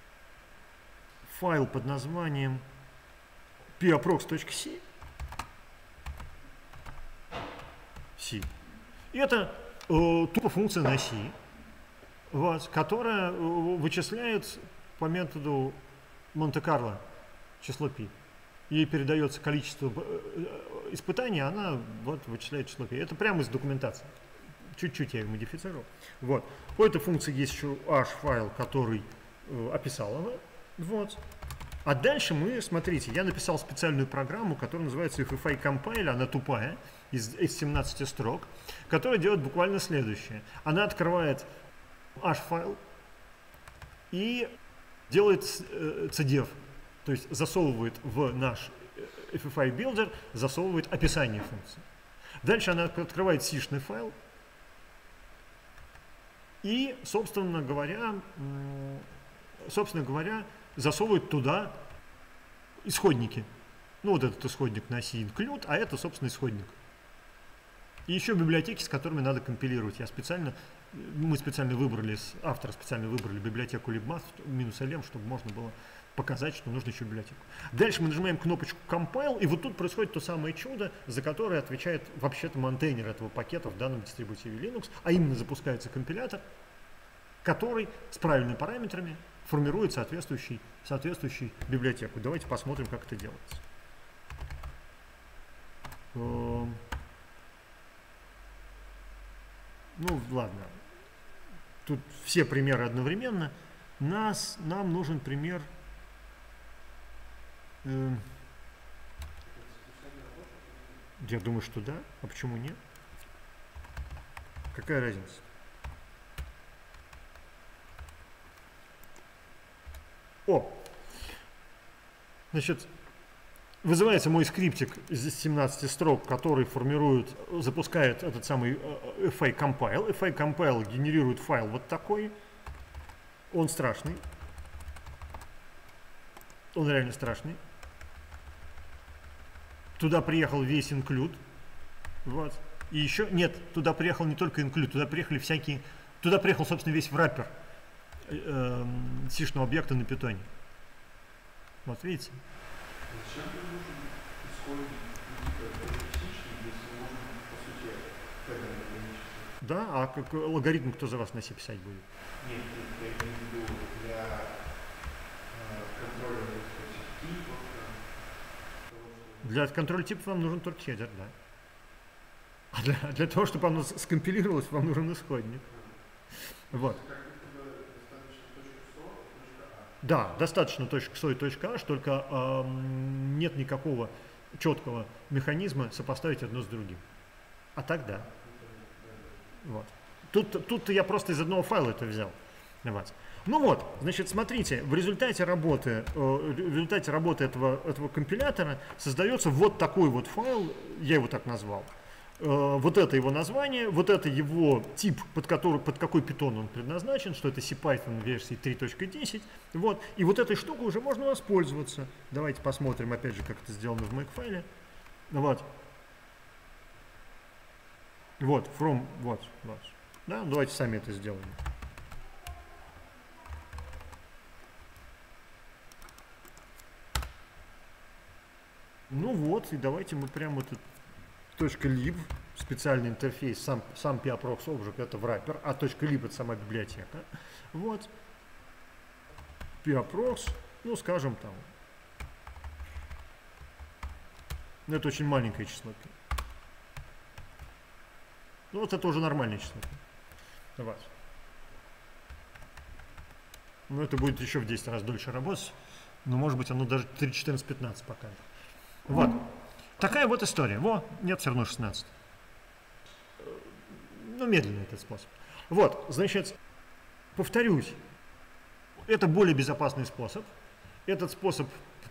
Speaker 1: файл под названием piaprox.c. C. И это э, тупо функция на C, вот, которая э, вычисляет по методу Монте-Карло число π. Ей передается количество э, испытаний, она вот, вычисляет число π. Это прямо из документации. Чуть-чуть я ее модифицировал. Вот. У этой функции есть еще h-файл, который э, описал его. Вот. А дальше мы, смотрите, я написал специальную программу, которая называется эф эф ай Compile, она тупая, из, из семнадцати строк, которая делает буквально следующее. Она открывает h-файл и делает э, cdef, то есть засовывает в наш эф эф ай Builder, засовывает описание функции. Дальше она открывает сишный файл и, собственно говоря, собственно говоря, засовывает туда исходники. Ну, вот этот исходник на C include, а это, собственно, исходник. И еще библиотеки, с которыми надо компилировать. Я специально, мы специально выбрали, авторы специально выбрали библиотеку libmath минус lm, чтобы можно было показать, что нужно еще библиотеку. Дальше мы нажимаем кнопочку compile, и вот тут происходит то самое чудо, за которое отвечает вообще-то монтейнер этого пакета в данном дистрибутиве Linux, а именно запускается компилятор, который с правильными параметрами формирует соответствующий, соответствующий библиотеку. Давайте посмотрим, как это делается. Ну, ладно. Тут все примеры одновременно. Нас, нам нужен пример... Э, я думаю, что да. А почему нет? Какая разница? О! Значит, вызывается мой скриптик из семнадцати строк, который формирует, запускает этот самый эф эф ай Compile. эф эф ай Compile генерирует файл вот такой. Он страшный. Он реально страшный. Туда приехал весь include. Вот. И еще, нет, туда приехал не только include, туда приехали всякие, туда приехал, собственно, весь враппер э, сишного объекта на питоне. Вот видите?
Speaker 2: Зачем нужен исходник если можно, по сути, тегом ограничиться?
Speaker 1: Да, а как алгоритм кто за вас на C писать будет?
Speaker 2: Нет, я имею в виду для э, контроля типов.
Speaker 1: Для контроля типов вам нужен только хедер, да. А для, для того, чтобы оно скомпилировалось, вам нужен исходник. Вот. Да, достаточно .so и .h, только э, нет никакого четкого механизма сопоставить одно с другим. А так да. Вот. Тут, тут я просто из одного файла это взял. Вот. Ну вот, значит, смотрите, в результате работы, в результате работы этого, этого компилятора создается вот такой вот файл, я его так назвал. Вот это его название, вот это его тип, под, который, под какой питон он предназначен, что это CPython версии три точка десять. Вот. И вот этой штукой уже можно воспользоваться. Давайте посмотрим, опять же, как это сделано в Makefile. Вот. Вот, from, вот, вот. Да, давайте сами это сделаем. Ну вот, и давайте мы прямо этот .lib, специальный интерфейс, сам, сам pprox object это wrapper, а .lib это сама библиотека. Вот. pprox, ну скажем там. Это очень маленькое число. Ну вот это уже нормальное число. Вот. Ну это будет еще в десять раз дольше работать. Но может быть оно даже три, четырнадцать, пятнадцать пока. Вот. Такая вот история. Во, нет, все равно шестнадцать. Ну, медленный этот способ. Вот, значит, повторюсь, это более безопасный способ. Этот способ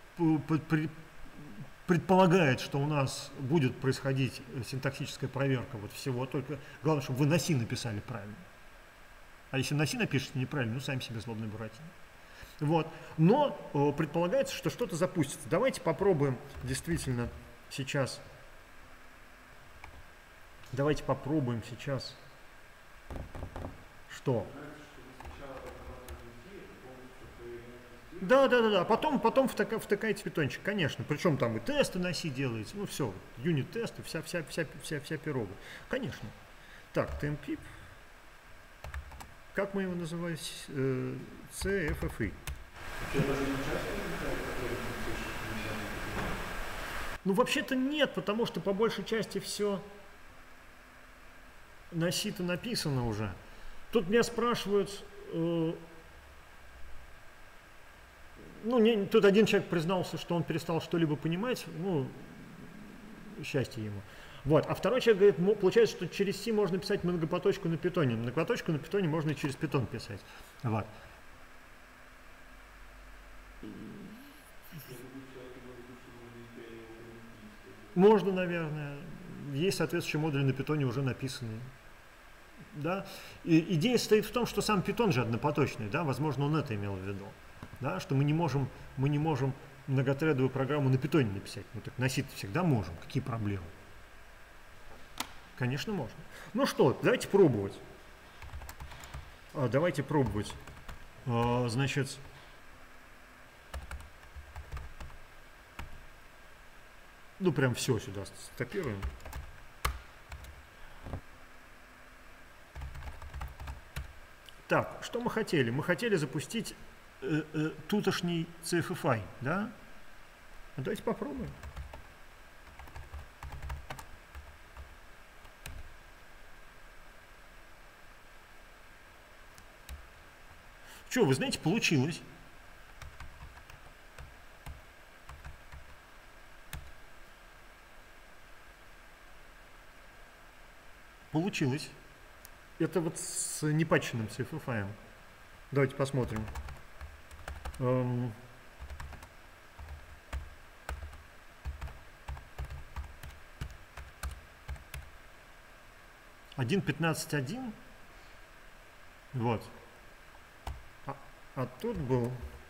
Speaker 1: предполагает, что у нас будет происходить синтаксическая проверка вот всего, только главное, чтобы вы на си написали правильно. А если на си напишете неправильно, ну, сами себе злобные буратино. Вот. Но э, предполагается, что что-то запустится. Давайте попробуем действительно сейчас. Давайте попробуем сейчас. Что? Да, да, да, да. Потом, потом втыка, втыкаете питончик, конечно. Причем там и тесты на си делаете. Ну все, юнит-тесты, вся, вся, вся, вся, вся пирога. Конечно. Так, tmpip. Как мы его называем? си эф эф и. Ну, вообще-то нет, потому что по большей части все на си-то написано уже. Тут меня спрашивают, э, ну, не, тут один человек признался, что он перестал что-либо понимать, ну, счастье ему. Вот. А второй человек говорит, получается, что через си можно писать многопоточку на питоне. Многопоточку на питоне можно и через питон писать. Вот. Можно, наверное. Есть соответствующие модули на питоне уже написанные. Да? И идея стоит в том, что сам питон же однопоточный, да? Возможно, он это имел в виду. Да? Что мы не можем, мы не можем многотредовую программу на питоне написать. Ну так на си всегда можем. Какие проблемы? Конечно, можно. Ну что, давайте пробовать. А, давайте пробовать. А, значит, ну прям все сюда скопируем. Так, что мы хотели? Мы хотели запустить э, э, тутошний си эф эф ай, да? Ну, давайте попробуем. Что, вы знаете, получилось. Получилось. Это вот с непатченным си эф эф ай. Давайте посмотрим. Эм... один пятнадцать один. Вот. А, а тут был...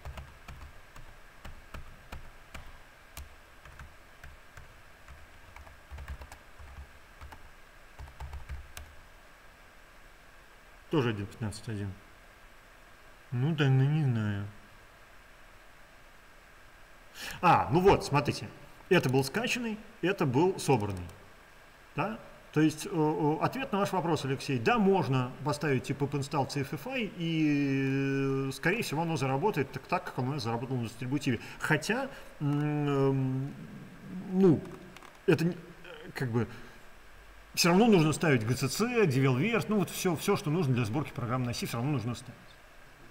Speaker 1: Тоже один пятнадцать один. Ну да, ну не знаю. А, ну вот, смотрите. Это был скачанный, это был собранный. Да? То есть э, ответ на ваш вопрос, Алексей, да, можно поставить типа install си эф эф ай, и, э, скорее всего, оно заработает так, так как оно заработало на дистрибутиве. Хотя, э, ну, это как бы... Все равно нужно ставить джи си си, Develverse, ну вот все, все, что нужно для сборки программ на си, все равно нужно ставить.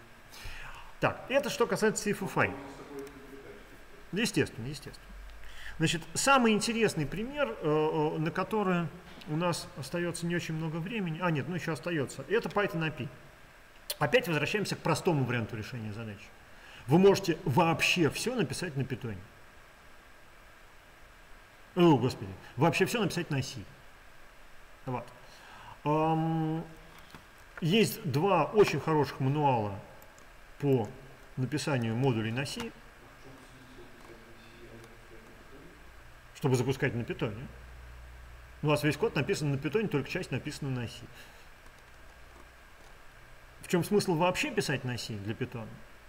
Speaker 1: Так, это что касается си эф эф ай. Естественно, естественно. Значит, самый интересный пример, на который у нас остается не очень много времени, а нет, ну еще остается, это Python эй пи ай. Опять возвращаемся к простому варианту решения задачи. Вы можете вообще все написать на питоне. О, господи, вообще все написать на C. Вот. Эм, есть два очень хороших мануала по написанию модулей на C, чтобы запускать на питоне. У вас весь код написан на питоне, только часть написана на C. В чем смысл вообще писать на C для питона?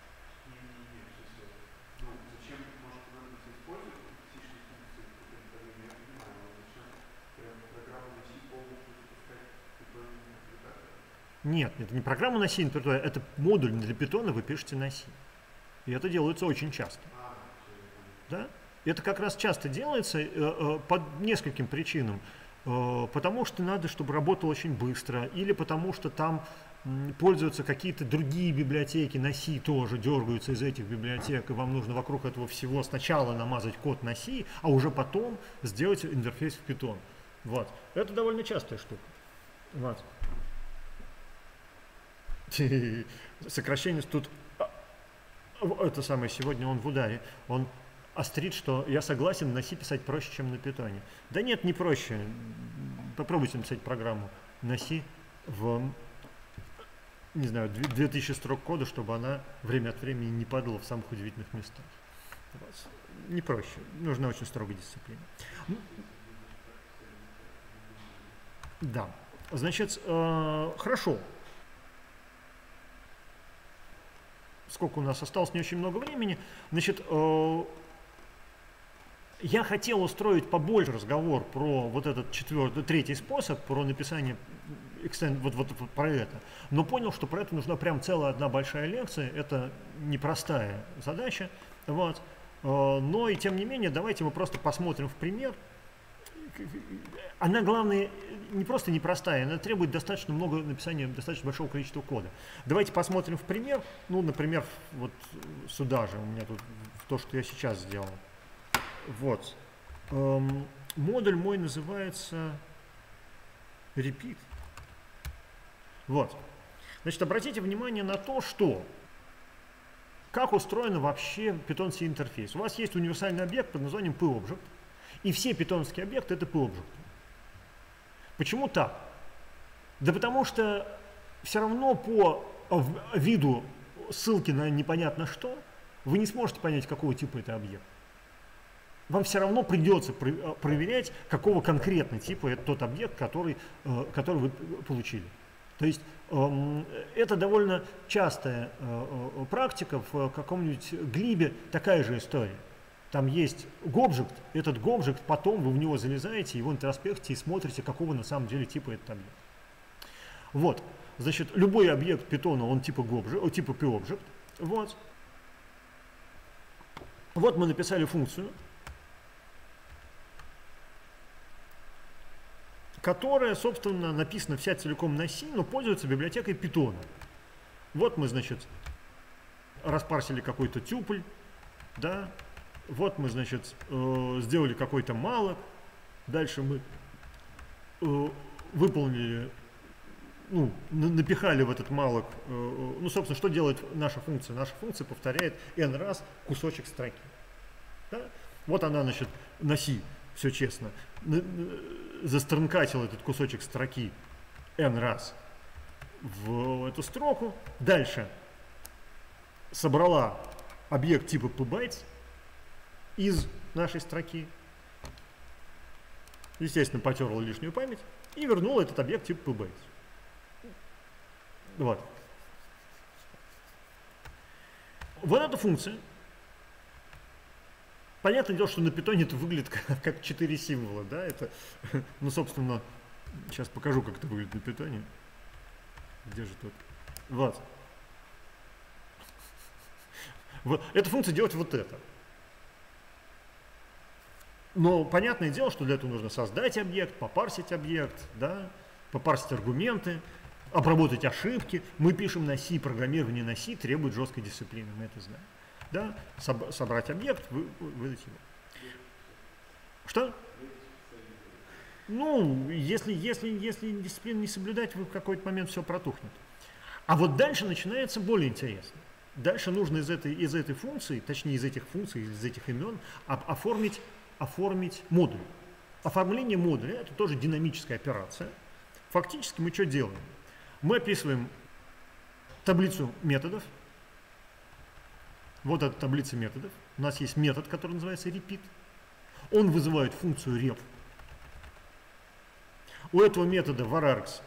Speaker 1: Нет, это не программа на C, это модуль для питона вы пишете на C. И это делается очень часто. Да? Это как раз часто делается э, э, по нескольким причинам. Э, потому что надо, чтобы работало очень быстро, или потому что там м, пользуются какие-то другие библиотеки на C тоже, дергаются из этих библиотек, и вам нужно вокруг этого всего сначала намазать код на C, а уже потом сделать интерфейс в Python. Вот. Это довольно частая штука. Вот. Сокращение тут, это самое, сегодня он в ударе, он острит, что я согласен на C писать проще, чем на питоне. Да нет, не проще. Попробуйте написать программу на C в, не знаю, две тысячи строк кода, чтобы она время от времени не падала в самых удивительных местах. Вот. Не проще. Нужна очень строгая дисциплина. Да. Значит, э, хорошо. Сколько у нас осталось, не очень много времени. Значит, э, я хотел устроить побольше разговор про вот этот четвертый, третий способ, про написание extend, вот, вот, вот про это. Но понял, что про это нужна прям целая одна большая лекция. Это непростая задача. Вот. Э, но и тем не менее, давайте мы просто посмотрим в пример. Она, главное, не просто непростая, она требует достаточно много написания, достаточно большого количества кода. Давайте посмотрим в пример. Ну, например, вот сюда же, у меня тут то, что я сейчас сделал. Вот. Эм, модуль мой называется repeat. Вот. Значит, обратите внимание на то, что как устроен вообще Python C интерфейс. У вас есть универсальный объект под названием PyObject. И все питоновские объекты это PyObject. Почему так? Да потому что все равно по виду ссылки на непонятно что вы не сможете понять, какого типа это объект. Вам все равно придется проверять, какого конкретно типа это тот объект, который, который вы получили. То есть это довольно частая практика в каком-нибудь глибе, такая же история. Там есть GObject, этот GObject, потом вы в него залезаете, его интроспекте и смотрите, какого на самом деле типа этот объект. Вот, значит, любой объект Python, он типа GObject, типа PyObject. Вот. Вот мы написали функцию, которая, собственно, написана вся целиком на C, но пользуется библиотекой Python. Вот мы, значит, распарсили какой-то тюпль, да. Вот мы, значит, э, сделали какой-то malloc, дальше мы э, выполнили, ну, напихали в этот malloc, э, ну, собственно, что делает наша функция? Наша функция повторяет n раз кусочек строки. Да? Вот она, значит, на C, все честно, застрнкатила этот кусочек строки n раз в эту строку, дальше собрала объект типа pbytes из нашей строки, естественно, потерла лишнюю память и вернула этот объект типа pbytes. Вот. Вот эта функция. Понятное дело, что на питоне это выглядит как, как четыре символа, да, это, ну, собственно, сейчас покажу, как это выглядит на питоне. Где же тут? Вот. Вот. Эта функция делает вот это. Но понятное дело, что для этого нужно создать объект, попарсить объект, да, попарсить аргументы, обработать ошибки. Мы пишем на C, программирование на C требует жесткой дисциплины, мы это знаем. Да, Соб собрать объект, вы, выдать его. Что? Ну, если, если, если дисциплину не соблюдать, вы в какой-то момент все протухнет. А вот дальше начинается более интересно. Дальше нужно из этой, из этой функции, точнее из этих функций, из этих имен, оформить, оформить модуль. Оформление модуля – это тоже динамическая операция. Фактически мы что делаем? Мы описываем таблицу методов. Вот эта таблица методов. У нас есть метод, который называется repeat. Он вызывает функцию rep. У этого метода varargs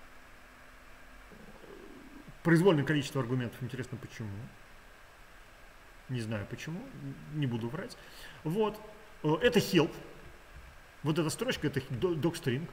Speaker 1: произвольное количество аргументов. Интересно, почему? Не знаю почему, не буду врать. Вот. Это help. Вот эта строчка, это docstring.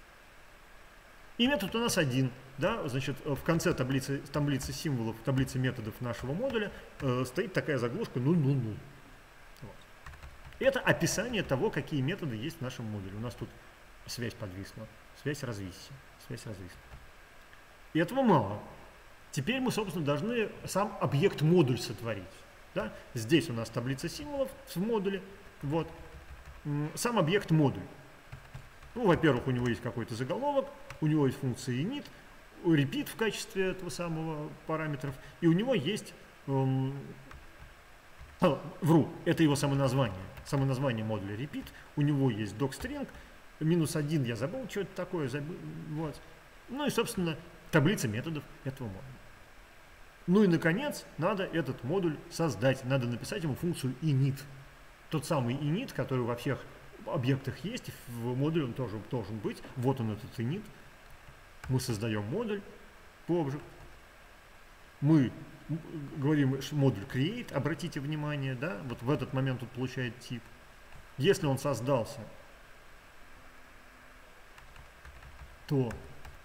Speaker 1: И метод у нас один. Да? Значит, в конце таблицы, таблицы символов, таблицы методов нашего модуля э, стоит такая заглушка ноль ноль ноль. Вот. Это описание того, какие методы есть в нашем модуле. У нас тут связь подвисла, связь развисла, связь развисла. И этого мало. Теперь мы, собственно, должны сам объект-модуль сотворить. Да? Здесь у нас таблица символов в модуле. Вот. Сам объект-модуль. Ну, во-первых, у него есть какой-то заголовок, у него есть функция init, repeat в качестве этого самого параметров, и у него есть, эм, а, вру, это его самоназвание, самоназвание модуля repeat, у него есть docstring, минус один, я забыл, что это такое, забыл, вот. Ну и, собственно, таблица методов этого модуля. Ну и, наконец, надо этот модуль создать, надо написать ему функцию init. Тот самый init, который во всех объектах есть, в модуле он тоже должен быть. Вот он, этот init. Мы создаем модуль по object. Мы говорим модуль create, обратите внимание, да, вот в этот момент он получает тип. Если он создался, то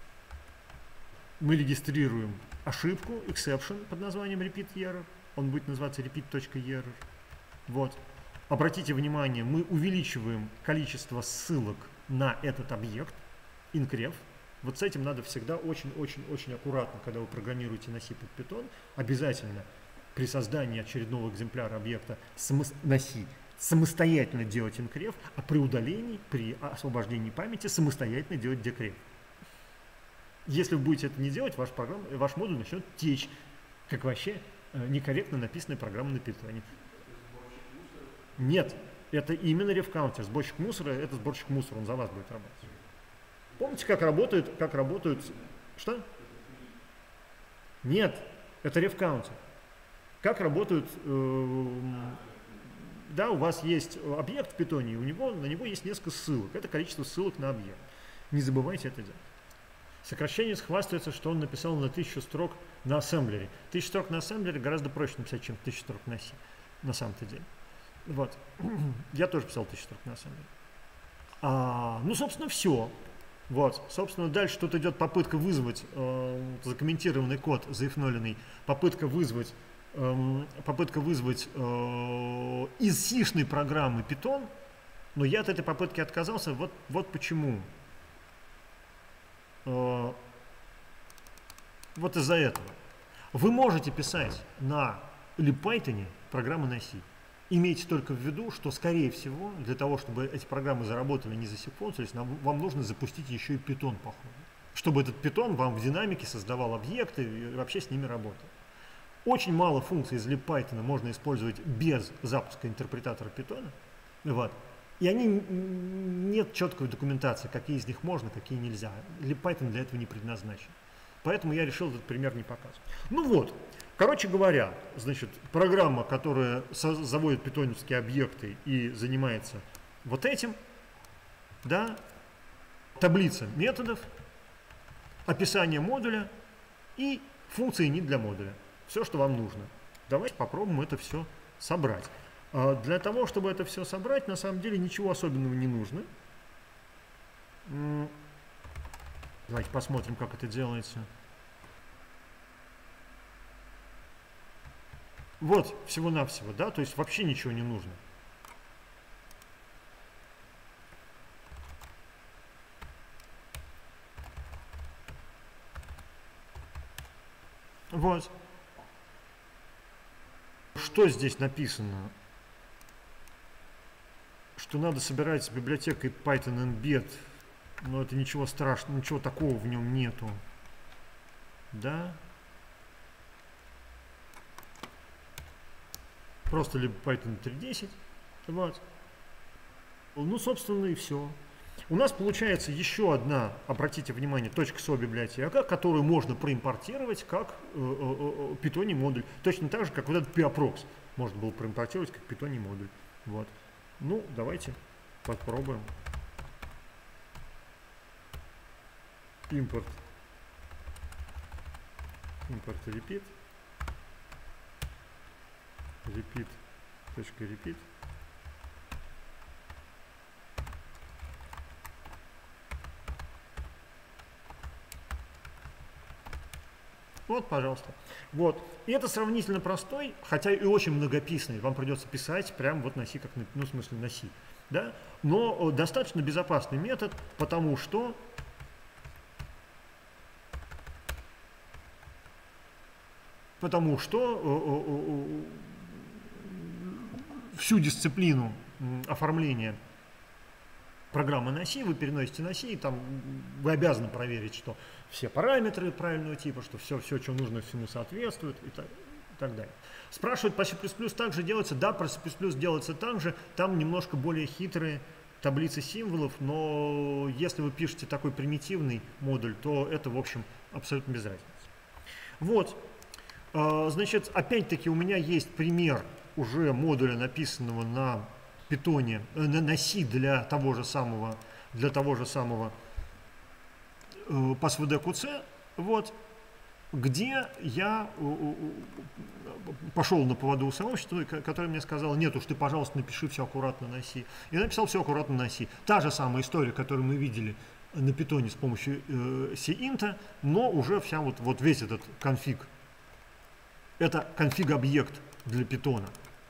Speaker 1: мы регистрируем ошибку, exception под названием repeat error. Он будет называться repeat.error. Вот. Обратите внимание, мы увеличиваем количество ссылок на этот объект, incref. Вот с этим надо всегда очень-очень-очень аккуратно, когда вы программируете на C под Python, обязательно при создании очередного экземпляра объекта на C самостоятельно делать incref, а при удалении, при освобождении памяти самостоятельно делать decref. Если вы будете это не делать, ваш, программ, ваш модуль начнет течь, как вообще некорректно написанная программа на Python. Нет, это именно рефкаунтер. Сборщик мусора – это сборщик мусора, он за вас будет работать. Помните, как работают, как работают, что? Нет, это рефкаунтер. Как работают, э, да, у вас есть объект в питоне, у него, на него есть несколько ссылок. Это количество ссылок на объект. Не забывайте это делать. Сокращенец хвастается, что он написал на тысячу строк на ассемблере. Тысячу строк на ассемблере гораздо проще написать, чем тысячу строк на C, на самом-то деле. Вот. Я тоже писал тысячу строк на самом деле. А, ну, собственно, все. Вот. Собственно, дальше тут идет попытка вызвать э, закомментированный код, заифноленный, попытка вызвать, э, попытка вызвать э, из сишной программы Python, но я от этой попытки отказался. Вот, вот почему. Э, вот из-за этого. Вы можете писать на libPython программы на C. Имейте только в виду, что, скорее всего, для того, чтобы эти программы заработали, не засеквенсились, вам нужно запустить еще и Python, походу. Чтобы этот Python вам в динамике создавал объекты и вообще с ними работал. Очень мало функций из libPython можно использовать без запуска интерпретатора Python. Вот. И они, нет четкой документации, какие из них можно, какие нельзя. libPython для этого не предназначен. Поэтому я решил этот пример не показывать. Ну вот. Короче говоря, значит, программа, которая заводит питоневские объекты и занимается вот этим, да, таблица методов, описание модуля и функции init для модуля. Все, что вам нужно. Давайте попробуем это все собрать. А для того, чтобы это все собрать, на самом деле ничего особенного не нужно. Давайте посмотрим, как это делается. Вот, всего-навсего, да, то есть вообще ничего не нужно. Вот. Что здесь написано? что надо собирать с библиотекой Python Embed, но это ничего страшного, ничего такого в нем нету. Да? Просто либо Python три точка десять. Вот. Ну, собственно, и все. У нас получается еще одна, обратите внимание, .со библиотека, которую можно проимпортировать как э, э, питоний модуль. Точно так же, как вот этот piaprox можно было проимпортировать как питоний модуль. Вот. Ну, давайте попробуем. Импорт. Импорт repeat. Repeat. Точка repeat. Вот, пожалуйста. Вот. И это сравнительно простой, хотя и очень многописный. Вам придется писать прям вот на C, как на, ну, в смысле на C. Да? Но достаточно безопасный метод, потому что потому что всю дисциплину оформления программы на C вы переносите на C, и там вы обязаны проверить, что все параметры правильного типа, что все, все, что нужно, всему соответствует и так, и так далее. Спрашивают, по C++ также делается? Да, про C++ делается так же, там немножко более хитрые таблицы символов, но если вы пишете такой примитивный модуль, то это, в общем, абсолютно без разницы. Вот, значит, опять-таки у меня есть пример уже модуля, написанного на питоне, на, на C для того же самого, для того же самого э, пасвдкц, вот, где я э, пошел на поводу у сообщества, которое мне сказало: нет уж, ты, пожалуйста, напиши все аккуратно на C. И написал все аккуратно на C. Та же самая история, которую мы видели на питоне с помощью э, C-int, но уже вся вот, вот весь этот конфиг. Это конфиг-объект для питона.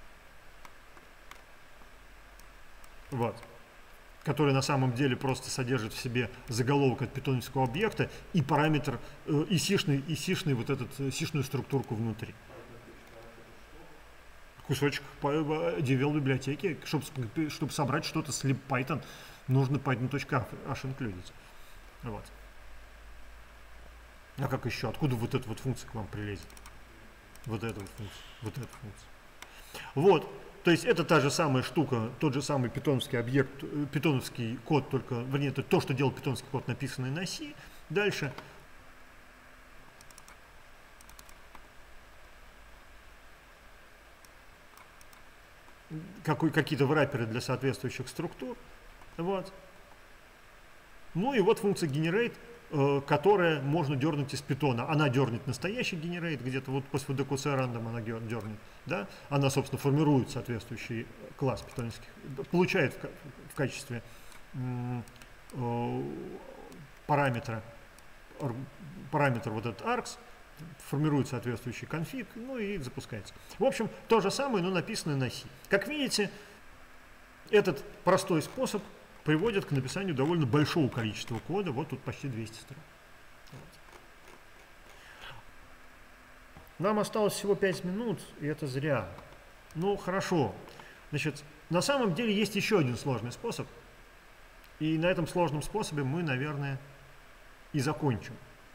Speaker 1: Вот, который на самом деле просто содержит в себе заголовок от питонского объекта и параметр, э, и сишный, и сишный вот этот, сишную структурку внутри. Кусочек девел библиотеки, чтобы, чтобы собрать что-то с libpython, нужно python.h инклюдить. Вот. А как еще? Откуда вот эта вот функция к вам прилезет? Вот эта вот функция, вот эта функция. Вот. То есть это та же самая штука, тот же самый питоновский объект, питоновский код, только, вернее, это то, что делал питоновский код, написанный на C. Дальше. Какие-то врапперы для соответствующих структур. Вот. Ну и вот функция generate, э, которая можно дернуть из питона. Она дернет настоящий generate, где-то вот после psvdqc random она дернет. Да? Она, собственно, формирует соответствующий класс питонских, получает в, в качестве э, э, параметра, параметр вот этот args, формирует соответствующий конфиг, ну и запускается. В общем, то же самое, но написано на C. Как видите, этот простой способ приводит к написанию довольно большого количества кода. Вот тут почти двести строк. Вот. Нам осталось всего пять минут, и это зря. Ну, хорошо. Значит, на самом деле есть еще один сложный способ. И на этом сложном способе мы, наверное, и закончим.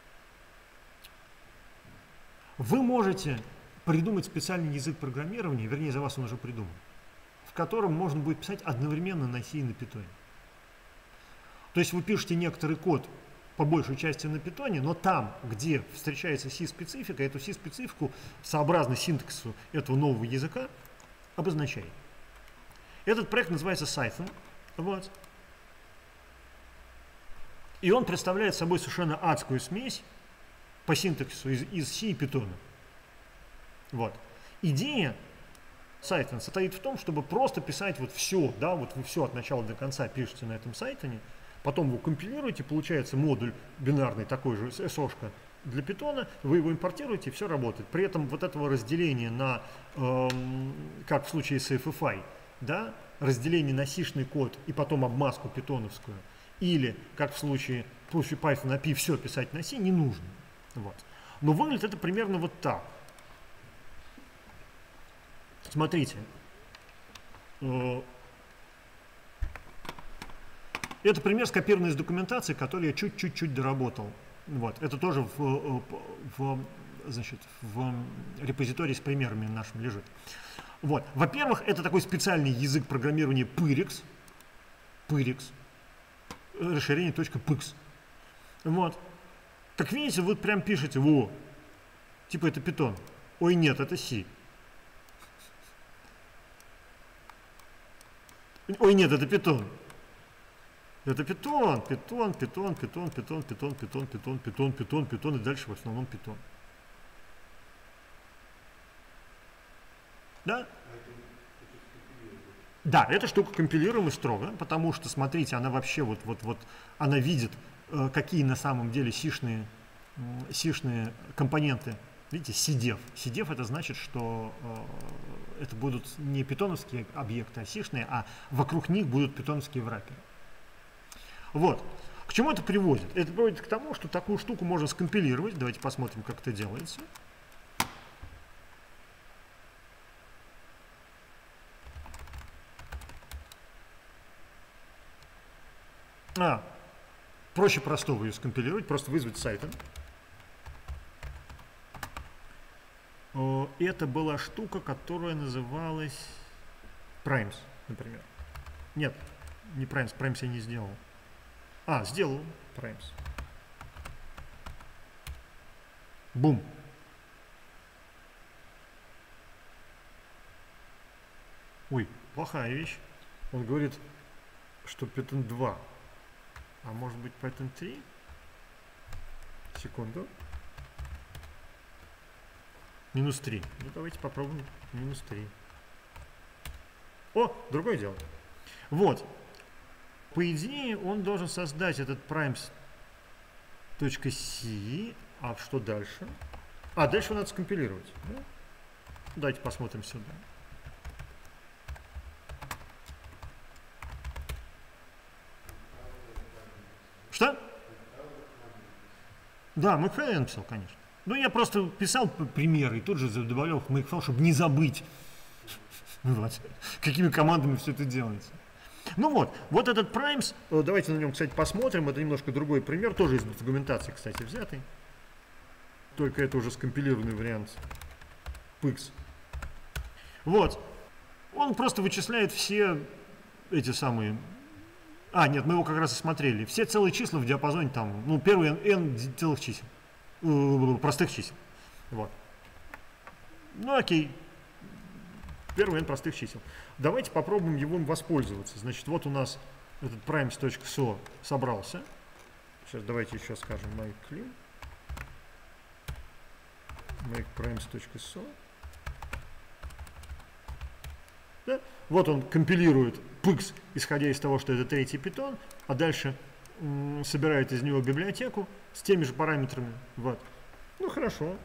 Speaker 1: Вы можете придумать специальный язык программирования, вернее, за вас он уже придуман, в котором можно будет писать одновременно на C и на питоне. То есть вы пишете некоторый код по большей части на питоне, но там, где встречается C-специфика, эту C-специфику сообразно синтаксису этого нового языка обозначает. Этот проект называется Cython. Вот. И он представляет собой совершенно адскую смесь по синтаксису из, из C и питона. Вот. Идея Cython состоит в том, чтобы просто писать вот все, да, вот вы все от начала до конца пишете на этом Cython, потом вы компилируете, получается модуль бинарный, такой же, эсошка для питона, вы его импортируете, и все работает. При этом вот этого разделения на, эм, как в случае с эф эф ай, да, разделение на сишный код и потом обмазку питоновскую, или, как в случае после Python эй пи ай, все писать на C, не нужно. Вот. Но выглядит это примерно вот так. Смотрите. Это пример скопированный из документации, который я чуть-чуть доработал. Вот. Это тоже в, в, значит, в репозитории с примерами нашим лежит. Вот. Во-первых, это такой специальный язык программирования пырикс. пырикс. Расширение .px. Вот. Как видите, вы прям пишете, во, типа это Python. Ой, нет, это C. Ой, нет, это Python. Это Python, Python, Python, Python, Python, Python, Python, Python, Python, Python, Python, и дальше в основном Python. Да? Да, эта штука компилируема строго, потому что, смотрите, она вообще вот, вот, вот, она видит, э, какие на самом деле сишные, э, сишные компоненты. Видите, сидев. Сидев это значит, что э, это будут не питоновские объекты, а сишные, а вокруг них будут питоновские врапперы. Вот. К чему это приводит? Это приводит к тому, что такую штуку можно скомпилировать. Давайте посмотрим, как это делается. А, проще простого ее скомпилировать, просто вызвать с сайта. Это была штука, которая называлась Primes, например. Нет, не Primes, Primes я не сделал. А, сделал Primes. Бум. Ой, плохая вещь. Он говорит, что Python два. А может быть Python три? Секунду. Минус три. Ну, давайте попробуем минус три. О, другое дело. Вот. По идее, он должен создать этот primes.c. А что дальше? А, дальше надо скомпилировать. Да? Давайте посмотрим сюда. Что? Да, Makefile я написал, конечно. Ну, я просто писал примеры и тут же добавлял в Makefile, чтобы не забыть, вот, какими командами все это делается. Ну вот, вот этот Primes, давайте на нем, кстати, посмотрим. Это немножко другой пример, тоже из документации, кстати, взятый. Только это уже скомпилированный вариант пикс. Вот, он просто вычисляет все эти самые... А, нет, мы его как раз и смотрели. Все целые числа в диапазоне там, ну, первый n целых чисел, простых чисел. Вот. Ну, окей. Первый n простых чисел. Давайте попробуем его воспользоваться. Значит, вот у нас этот primes.so собрался. Сейчас давайте еще скажем make clean. Make primes.so. Да? Вот он компилирует пикс, исходя из того, что это третий Python, а дальше м, собирает из него библиотеку с теми же параметрами. Вот. Ну, хорошо.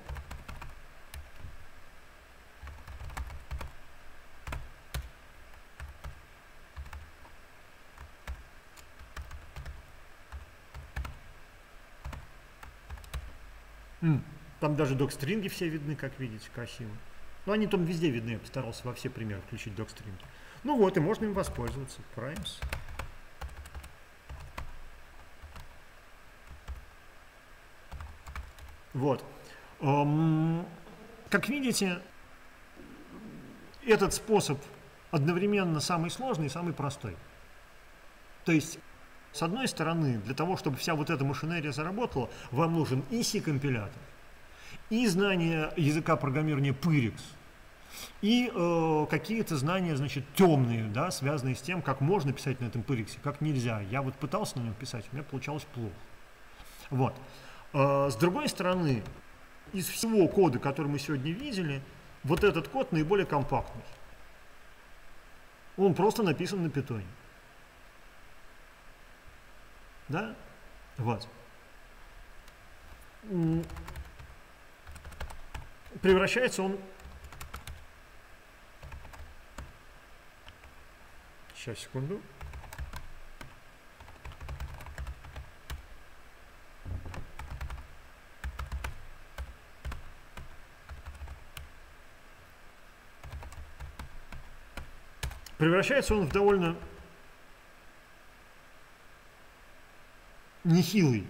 Speaker 1: М, Там даже док-стринги все видны, как видите, красиво. Но они там везде видны, я постарался во все примеры включить док-стринги. Ну вот, и можно им воспользоваться. Primes. Вот. Эм, как видите, этот способ одновременно самый сложный и самый простой. То есть, с одной стороны, для того, чтобы вся вот эта машинерия заработала, вам нужен и C-компилятор, и знание языка программирования пырикс, и э, какие-то знания, значит, темные, да, связанные с тем, как можно писать на этом пыриксе, как нельзя. Я вот пытался на нем писать, у меня получалось плохо. Вот. Э, с другой стороны, из всего кода, который мы сегодня видели, вот этот код наиболее компактный. Он просто написан на питоне. Да? Вот. Превращается он... Сейчас, секунду. Превращается он в довольно нехилый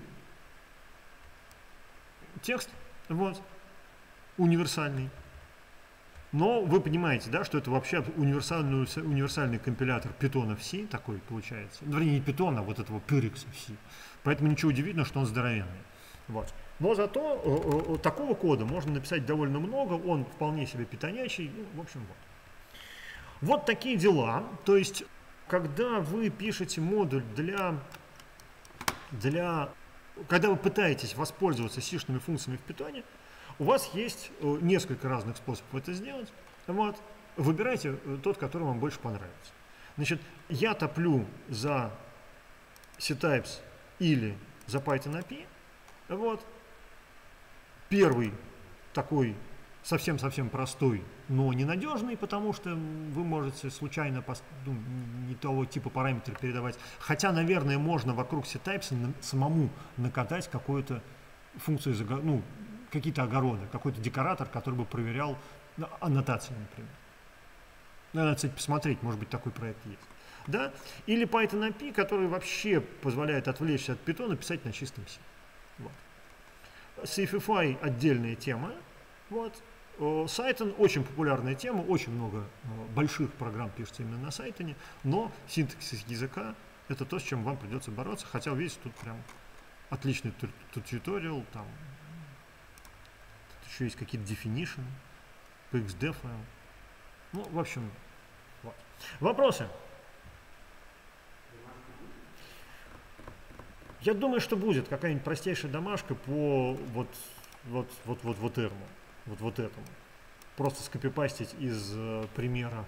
Speaker 1: текст, вот, универсальный. Но вы понимаете, да, что это вообще универсальный, универсальный компилятор Python в C такой получается. Ну, вернее, не Python, а вот этого Pyrrhix в C. Поэтому ничего удивительного, что он здоровенный. Вот. Но зато о, о, такого кода можно написать довольно много, он вполне себе питонячий. Ну, в общем, вот. Вот такие дела. То есть, когда вы пишете модуль для, для когда вы пытаетесь воспользоваться сишными функциями в Python, у вас есть несколько разных способов это сделать. Вот. Выбирайте тот, который вам больше понравится. Значит, я топлю за C-types или за Python эй пи ай. Вот. Первый такой совсем-совсем простой, но ненадежный, потому что вы можете случайно ну, не того типа параметра передавать. Хотя, наверное, можно вокруг C-types самому накатать какую-то функцию, ну, какие-то огороды, какой-то декоратор, который бы проверял аннотации, например. Надо, кстати, посмотреть, может быть, такой проект есть. Да? Или Python эй пи ай, который вообще позволяет отвлечься от Python и писать на чистом C. Вот. Safify — отдельная тема. Вот. Cython — очень популярная тема, очень много больших программ пишется именно на Cython, но синтаксис языка — это то, с чем вам придется бороться, хотя, видите, тут прям отличный туториал, там еще есть какие-то definition, пи экс ди файл. Ну, в общем, вот. Вопросы? Я думаю, что будет какая-нибудь простейшая домашка по вот, вот, вот, вот, вот этому. Вот, вот этому. Просто скопипастить из э, примера.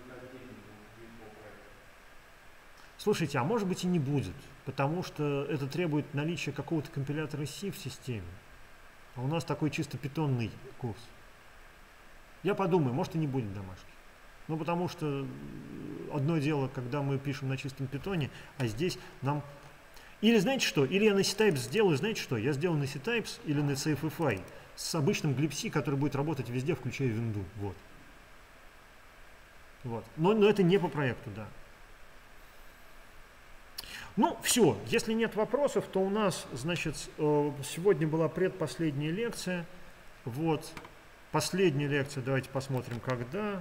Speaker 1: Слушайте, а может быть и не будет, потому что это требует наличия какого-то компилятора C в системе. А у нас такой чисто питонный курс. Я подумаю, может и не будет домашки. Ну, потому что одно дело, когда мы пишем на чистом питоне, а здесь нам... Или знаете что? Или я на C-types сделаю, знаете что? Я сделаю на C-types или на Safify с обычным glibc, который будет работать везде, включая винду. Вот. Вот. Но, но это не по проекту, да. Ну, все. Если нет вопросов, то у нас, значит, сегодня была предпоследняя лекция. Вот. Последняя лекция, давайте посмотрим, когда.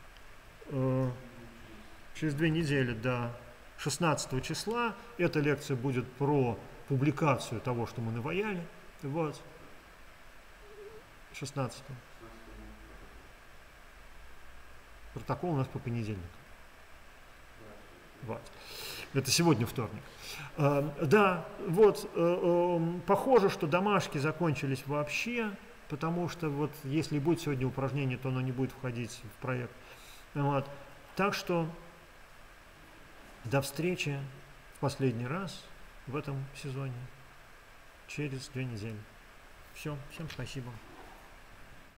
Speaker 1: Через две недели, да. шестнадцатого числа. Эта лекция будет про публикацию того, что мы наваяли. Вот. шестнадцатого. Протокол у нас по понедельникам. Вот. Это сегодня вторник. Э, да, вот, э, э, похоже, что домашки закончились вообще, потому что вот если будет сегодня упражнение, то оно не будет входить в проект. Вот. Так что до встречи в последний раз в этом сезоне через две недели. Все, всем спасибо.